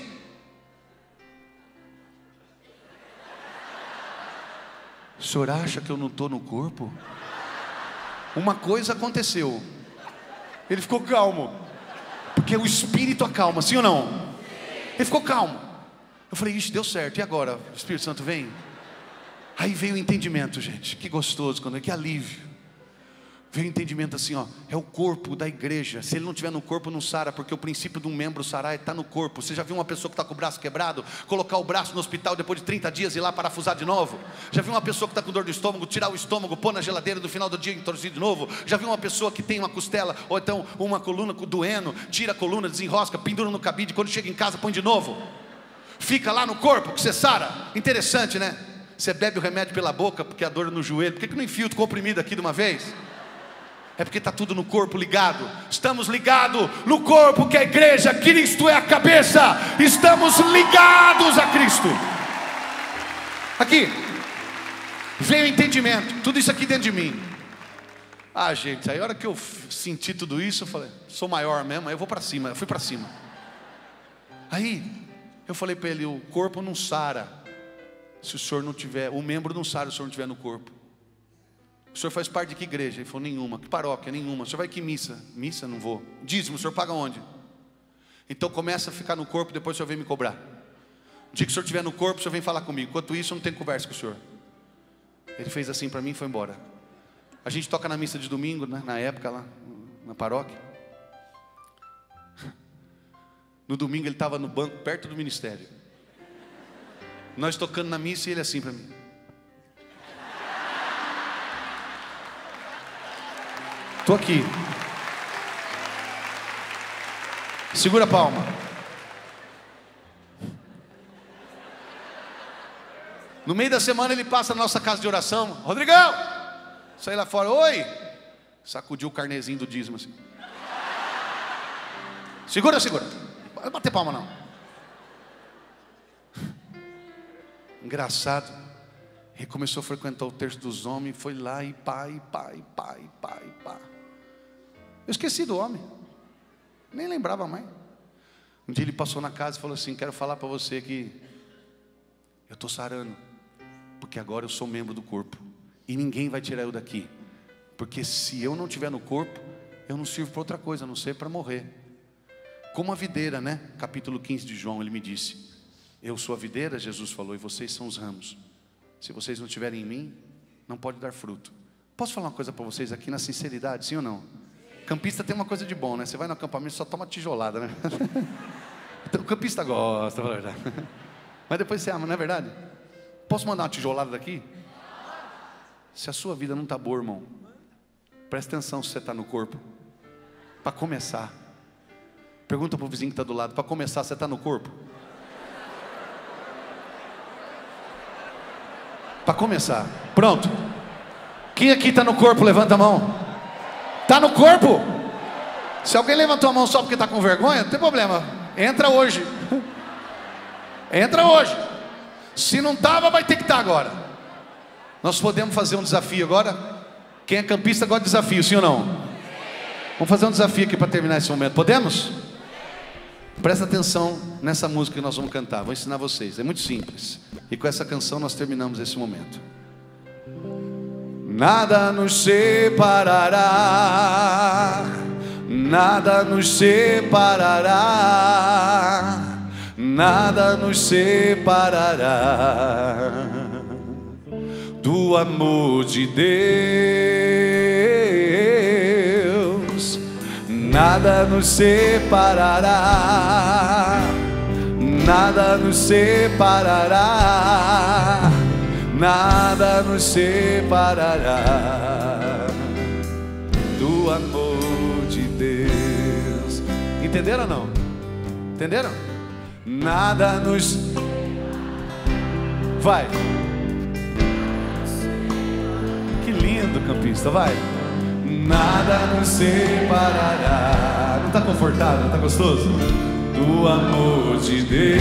o senhor acha que eu não estou no corpo? Uma coisa aconteceu. Ele ficou calmo, porque o Espírito acalma, sim ou não? Ele ficou calmo. Eu falei, ixi, deu certo, e agora? O Espírito Santo vem? Aí veio o entendimento, gente, que gostoso, quando, que alívio. Veio o entendimento assim, ó, é o corpo da igreja. Se ele não estiver no corpo, não sara, porque o princípio de um membro sarar é estar no corpo. Você já viu uma pessoa que está com o braço quebrado, colocar o braço no hospital depois de trinta dias e ir lá parafusar de novo? Já viu uma pessoa que está com dor de estômago, tirar o estômago, pôr na geladeira, no final do dia entorcer de novo? Já viu uma pessoa que tem uma costela, ou então uma coluna doendo, tira a coluna, desenrosca, pendura no cabide, quando chega em casa põe de novo? Fica lá no corpo que você sara. Interessante, né? Você bebe o remédio pela boca, porque a dor no joelho. Por que que não enfia o comprimido aqui de uma vez? É porque está tudo no corpo ligado. Estamos ligados no corpo que é a igreja. Cristo é a cabeça. Estamos ligados a Cristo. Aqui veio o entendimento. Tudo isso aqui dentro de mim. Ah, gente, aí a hora que eu senti tudo isso, eu falei, sou maior mesmo, aí eu vou para cima. Eu fui para cima. Aí Eu falei para ele, o corpo não sara se o senhor não tiver, o membro não sara se o senhor não tiver no corpo. O senhor faz parte de que igreja? Ele falou, nenhuma. Que paróquia? Nenhuma. O senhor vai que missa? Missa? Não vou. Dízimo, o senhor paga onde? Então começa a ficar no corpo, depois o senhor vem me cobrar. O dia que o senhor estiver no corpo, o senhor vem falar comigo. Enquanto isso, eu não tenho conversa com o senhor. Ele fez assim para mim e foi embora. A gente toca na missa de domingo, né? Na época lá, na paróquia. No domingo ele estava no banco, perto do ministério. Nós tocando na missa e ele assim para mim. Estou aqui. Segura a palma. No meio da semana ele passa na nossa casa de oração. Rodrigão! Sai lá fora. Oi! Sacudiu o carnezinho do dízimo assim. Segura, segura. Não vai bater palma não. Engraçado. Ele começou a frequentar o terço dos homens. Foi lá e pá, e pá, e pá, e pá, e pá. Eu esqueci do homem. Nem lembrava mais. Um dia ele passou na casa e falou assim, quero falar para você que eu estou sarando, porque agora eu sou membro do corpo. E ninguém vai tirar eu daqui. Porque se eu não estiver no corpo, eu não sirvo para outra coisa, a não ser para morrer. Como a videira, né? Capítulo quinze de João, ele me disse, eu sou a videira, Jesus falou, e vocês são os ramos. Se vocês não estiverem em mim, não pode dar fruto. Posso falar uma coisa para vocês aqui na sinceridade, sim ou não? Campista tem uma coisa de bom, né? Você vai no acampamento e só toma tijolada, né? Então, o campista gosta, na verdade. Mas depois você ama, não é verdade? Posso mandar uma tijolada daqui? Se a sua vida não está boa, irmão, presta atenção se você está no corpo. Para começar, pergunta para o vizinho que está do lado, para começar, você está no corpo? Para começar, pronto. Quem aqui está no corpo, levanta a mão. Está no corpo? Se alguém levantou a mão só porque está com vergonha, não tem problema. Entra hoje. Entra hoje. Se não estava, vai ter que estar agora. Nós podemos fazer um desafio agora? Quem é campista gosta de desafio, sim ou não? Vamos fazer um desafio aqui para terminar esse momento. Podemos? Presta atenção nessa música que nós vamos cantar. Vou ensinar vocês. É muito simples. E com essa canção nós terminamos esse momento. Nada nos separará, nada nos separará, nada nos separará do amor de Deus. Nada nos separará, nada nos separará, nada nos separará do amor de Deus. Entenderam ou não? Entenderam? Nada nos... Vai. Que lindo, campista, vai. Nada nos separará. Não está confortável? Não está gostoso? Do amor de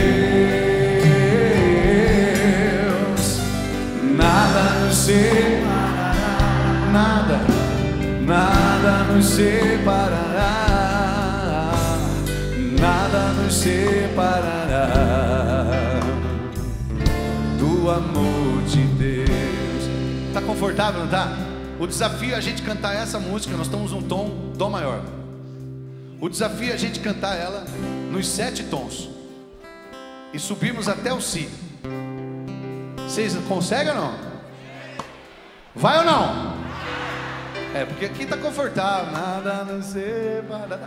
Deus. Nada nos separará. Nada, nada nos separará. Nada nos separará do amor de Deus. Está confortável, não está? O desafio é a gente cantar essa música. Nós estamos num tom dó maior. O desafio é a gente cantar ela nos sete tons e subirmos até o si. Vocês conseguem ou não? Vai ou não? É, porque aqui está confortável. Nada nos separará.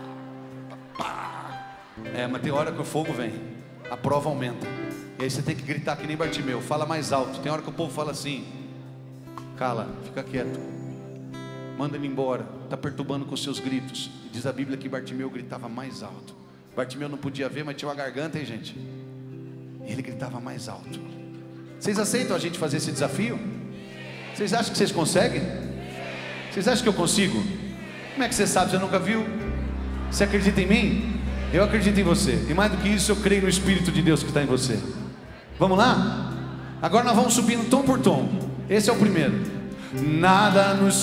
É, mas tem hora que o fogo vem, a prova aumenta. E aí você tem que gritar que nem Bartimeu. Fala mais alto. Tem hora que o povo fala assim: cala, fica quieto, manda ele embora, está perturbando com seus gritos. Diz a Bíblia que Bartimeu gritava mais alto. Bartimeu não podia ver, mas tinha uma garganta, hein, gente? E ele gritava mais alto. Vocês aceitam a gente fazer esse desafio? Vocês acham que vocês conseguem? Vocês acham que eu consigo? Como é que você sabe? Você nunca viu? Você acredita em mim? Eu acredito em você. E mais do que isso, eu creio no Espírito de Deus que está em você. Vamos lá? Agora nós vamos subindo tom por tom. Esse é o primeiro. Nada nos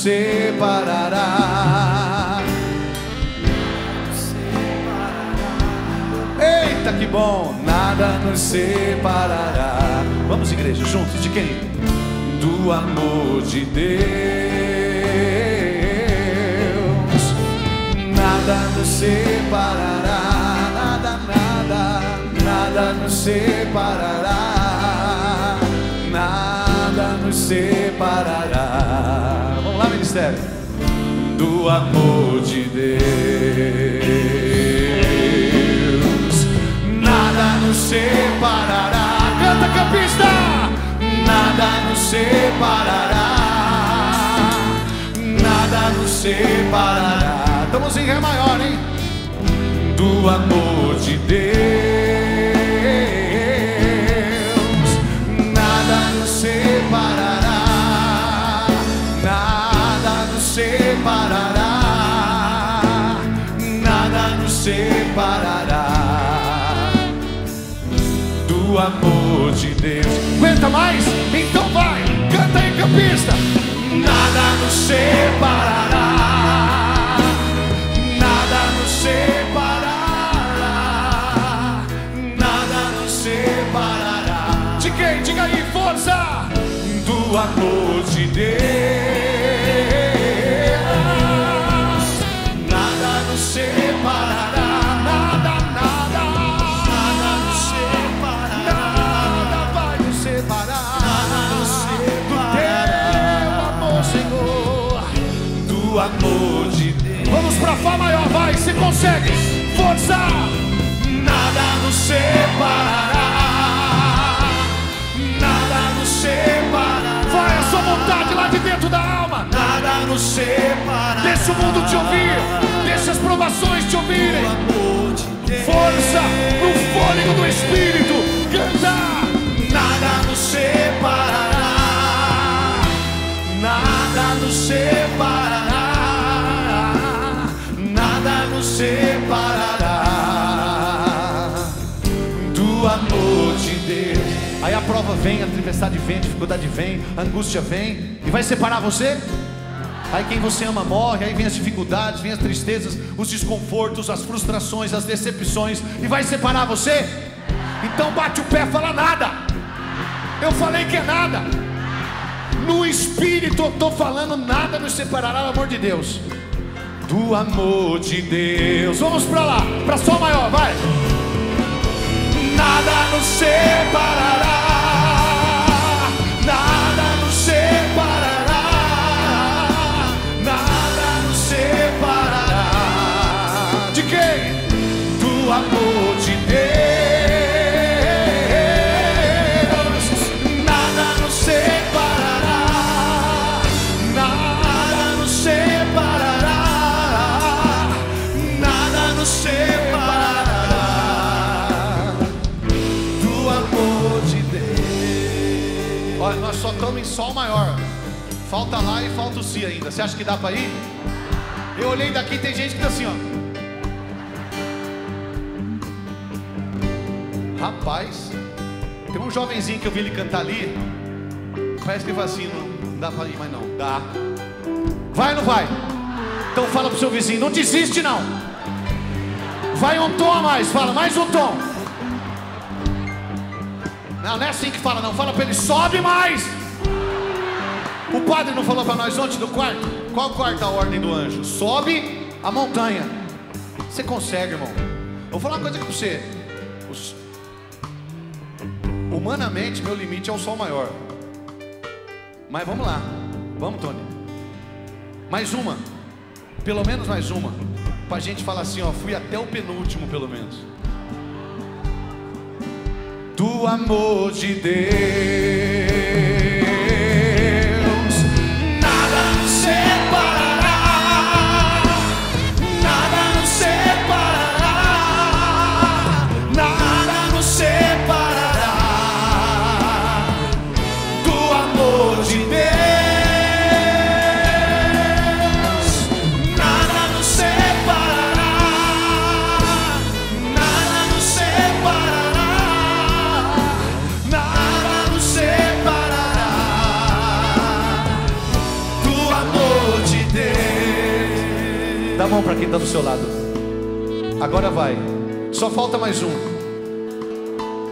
separará. Eita! Eita, que bom, nada nos separará. Vamos, igreja, juntos, de quem? Do amor de Deus. Nada nos separará, nada, nada, nada nos separará, nada nos separará. Vamos lá, ministério. Do amor de Deus, nada nos separará. Canta, campista! Nada nos separará, nada nos separará. Estamos em Ré maior, hein? Do amor de Deus, nada nos separará, nada nos separará, nada nos separará do amor de Deus. Aguenta mais? Então vai, canta aí, campista. Nada nos separará, nada nos separará, nada nos separará. De quem? Diga aí, força! Do amor de Deus, nada nos separará, nada, nada, nada nos separará, nada vai nos separar, nada nos separará do teu amor, Senhor, do amor de Deus. Vamos pra Fá maior, vai, se consegue, força! Nada nos separará, nada nos separará. Vai a sua vontade lá de dentro da alma. Nada nos separará. Deixa o mundo te ouvir, deixa as provações te ouvirem. Força no fôlego do Espírito. Canta. Nada nos separará, nada nos separará, nada nos separará do amor de Deus. Aí a prova vem, a tempestade vem, a dificuldade vem, a angústia vem e vai separar você. Aí quem você ama morre, aí vem as dificuldades, vem as tristezas, os desconfortos, as frustrações, as decepções e vai separar você. Então bate o pé e fala nada. Eu falei que é nada. No Espírito eu estou falando, nada nos separará do amor de Deus. Do amor de Deus. Vamos pra lá, pra Sol maior, vai. Nada nos separará, nada nos separará, nada nos separará. De quem? Do amor de Deus. Nada nos separará, nada nos separará, nada nos separará. Olha, nós só estamos em Sol maior. Falta lá e falta o Si ainda. Você acha que dá para ir? Eu olhei daqui e tem gente que tá assim, ó. Rapaz, tem um jovenzinho que eu vi ele cantar ali. Parece que ele fala assim, não dá para ir, mas não, dá. Vai ou não vai? Então fala pro seu vizinho, não desiste não. Vai um tom a mais, fala mais um tom. Não, não é assim que fala não, fala para ele, sobe mais. O padre não falou para nós ontem do quarto? Qual o quarto da ordem do anjo? Sobe a montanha. Você consegue, irmão. Eu vou falar uma coisa aqui para você. Os... Humanamente, meu limite é o Sol maior. Mas vamos lá. Vamos, Tony. Mais uma. Pelo menos mais uma. Pra gente falar assim, ó, fui até o penúltimo, pelo menos. Do amor de Deus, nada nos separará, nada nos separará, nada nos separará do amor de Deus. Nada nos separará, nada nos separará, nada nos separará do amor de Deus. Dá a mão para quem está do seu lado. Agora vai. Só falta mais um.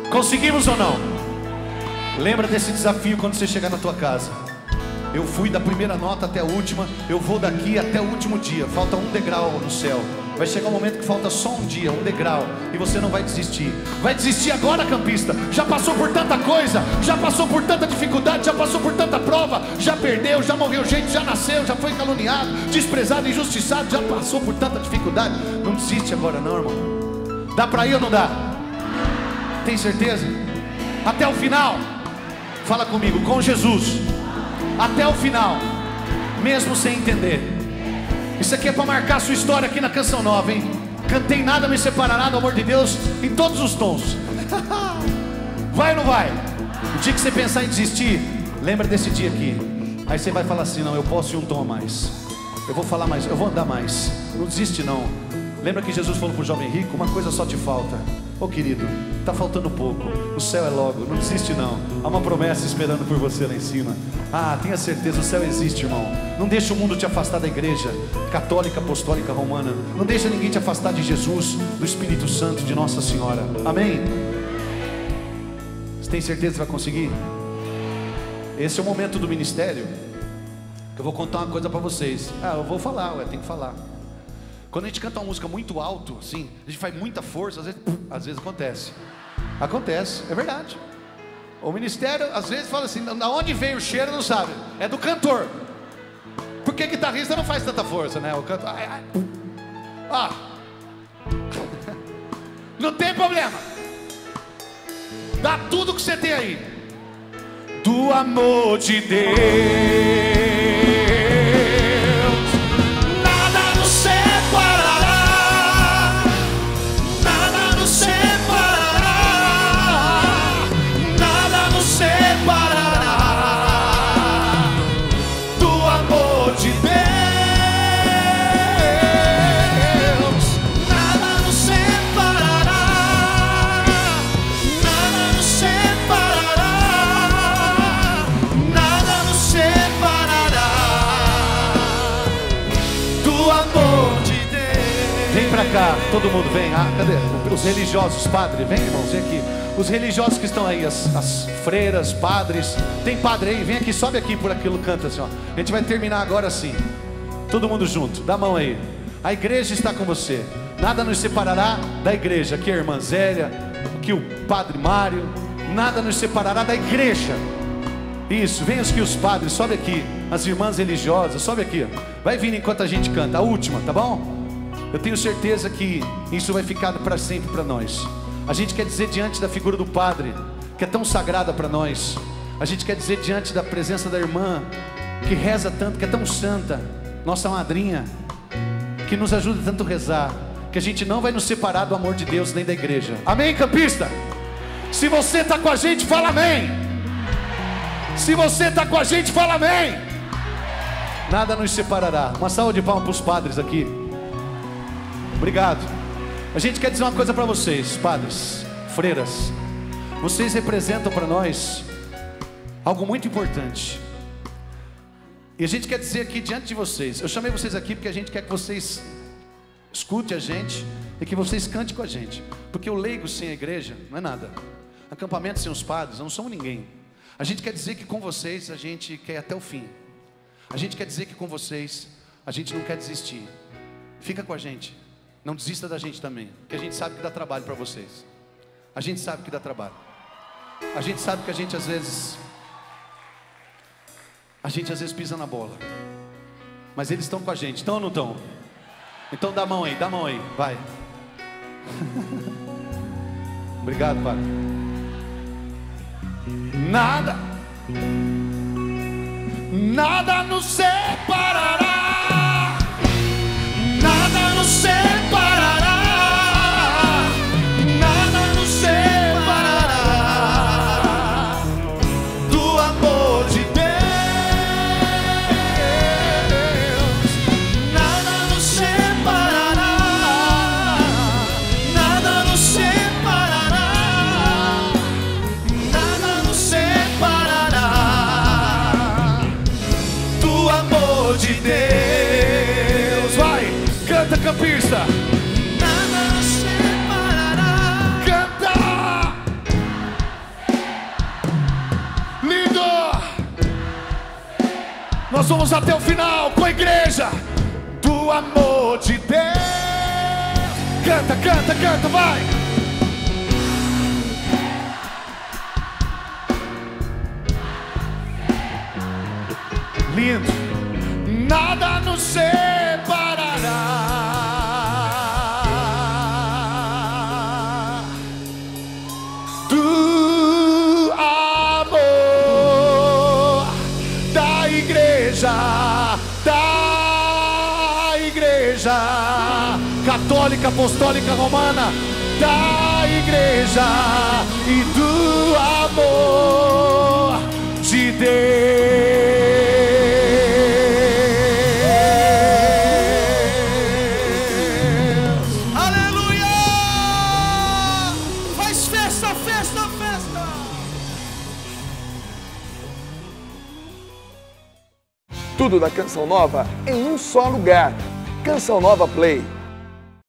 Conseguimos ou não? Lembra desse desafio quando você chegar na tua casa. Eu fui da primeira nota até a última, eu vou daqui até o último dia. Falta um degrau no céu. Vai chegar um momento que falta só um dia, um degrau, e você não vai desistir. Vai desistir agora, campista? Já passou por tanta coisa, já passou por tanta dificuldade, já passou por tanta prova, já perdeu, já morreu gente, já nasceu, já foi caluniado, desprezado, injustiçado, já passou por tanta dificuldade. Não desiste agora não, irmão. Dá pra ir ou não dá? Tem certeza? Até o final. Fala comigo, com Jesus. Até o final, mesmo sem entender. Isso aqui é para marcar a sua história aqui na Canção Nova, hein? Cantei Nada Me Separará do Amor de Deus em todos os tons. Vai ou não vai? O dia que você pensar em desistir, lembra desse dia aqui. Aí você vai falar assim, não, eu posso ir um tom a mais. Eu vou falar mais, eu vou andar mais. Não desiste não. Lembra que Jesus falou para o jovem rico, uma coisa só te falta. Ô oh, querido, está faltando pouco, o céu é logo, não desiste não. Há uma promessa esperando por você lá em cima. Ah, tenha certeza, o céu existe, irmão. Não deixa o mundo te afastar da igreja católica, apostólica, romana. Não deixa ninguém te afastar de Jesus, do Espírito Santo, de Nossa Senhora. Amém? Você tem certeza que vai conseguir? Esse é o momento do ministério. Eu vou contar uma coisa para vocês. Ah, eu vou falar, ué, tem que falar. Quando a gente canta uma música muito alto, assim, a gente faz muita força, às vezes, às vezes acontece. Acontece, é verdade. O ministério, às vezes, fala assim, da onde veio o cheiro, não sabe. É do cantor. Porque guitarrista não faz tanta força, né? O cantor... Ai, ai. Ah. Não tem problema. Dá tudo que você tem aí. Do amor de Deus. Cá, todo mundo vem. Ah, cadê? Os religiosos, padre, vem irmãos, vem aqui. Os religiosos que estão aí, as, as freiras, padres. Tem padre aí, vem aqui, sobe aqui por aquilo, canta assim, ó. A gente vai terminar agora assim. Todo mundo junto, dá a mão aí. A igreja está com você. Nada nos separará da igreja. Aqui a irmã Zélia, aqui o padre Mário. Nada nos separará da igreja. Isso, vem aqui os padres, sobe aqui. As irmãs religiosas, sobe aqui. Vai vir enquanto a gente canta, a última, tá bom? Eu tenho certeza que isso vai ficar para sempre para nós. A gente quer dizer diante da figura do Padre, que é tão sagrada para nós. A gente quer dizer diante da presença da irmã, que reza tanto, que é tão santa, nossa madrinha, que nos ajuda tanto a rezar, que a gente não vai nos separar do amor de Deus nem da igreja. Amém, campista? Se você está com a gente, fala amém. Se você está com a gente, fala amém. Nada nos separará. Uma salva de palmas para os padres aqui. Obrigado. A gente quer dizer uma coisa para vocês, padres, freiras. Vocês representam para nós algo muito importante. E a gente quer dizer aqui diante de vocês. Eu chamei vocês aqui porque a gente quer que vocês escutem a gente e que vocês cantem com a gente. Porque o leigo sem a igreja não é nada. Acampamento sem os padres, não somos ninguém. A gente quer dizer que com vocês a gente quer ir até o fim. A gente quer dizer que com vocês a gente não quer desistir. Fica com a gente. Não desista da gente também, porque a gente sabe que dá trabalho para vocês. A gente sabe que dá trabalho. A gente sabe que a gente às vezes A gente às vezes pisa na bola, mas eles estão com a gente, estão ou não estão? Então dá a mão aí, dá a mão aí, vai. Obrigado, Padre. Nada Nada nos separará. Nada nos separará. Nada nos separará do amor de Deus. Nada nos separará. Nada nos separará. Nada nos separará do amor de Deus. Vai, canta, campista. Nada nos separará. Canta. Nós vamos até o final com a igreja do amor de Deus. Canta, canta, canta, vai! Lindo. Nada nos separará do amor da igreja, da igreja católica, apostólica, romana, da igreja e do amor de Deus. Tudo da Canção Nova em um só lugar. Canção Nova Play.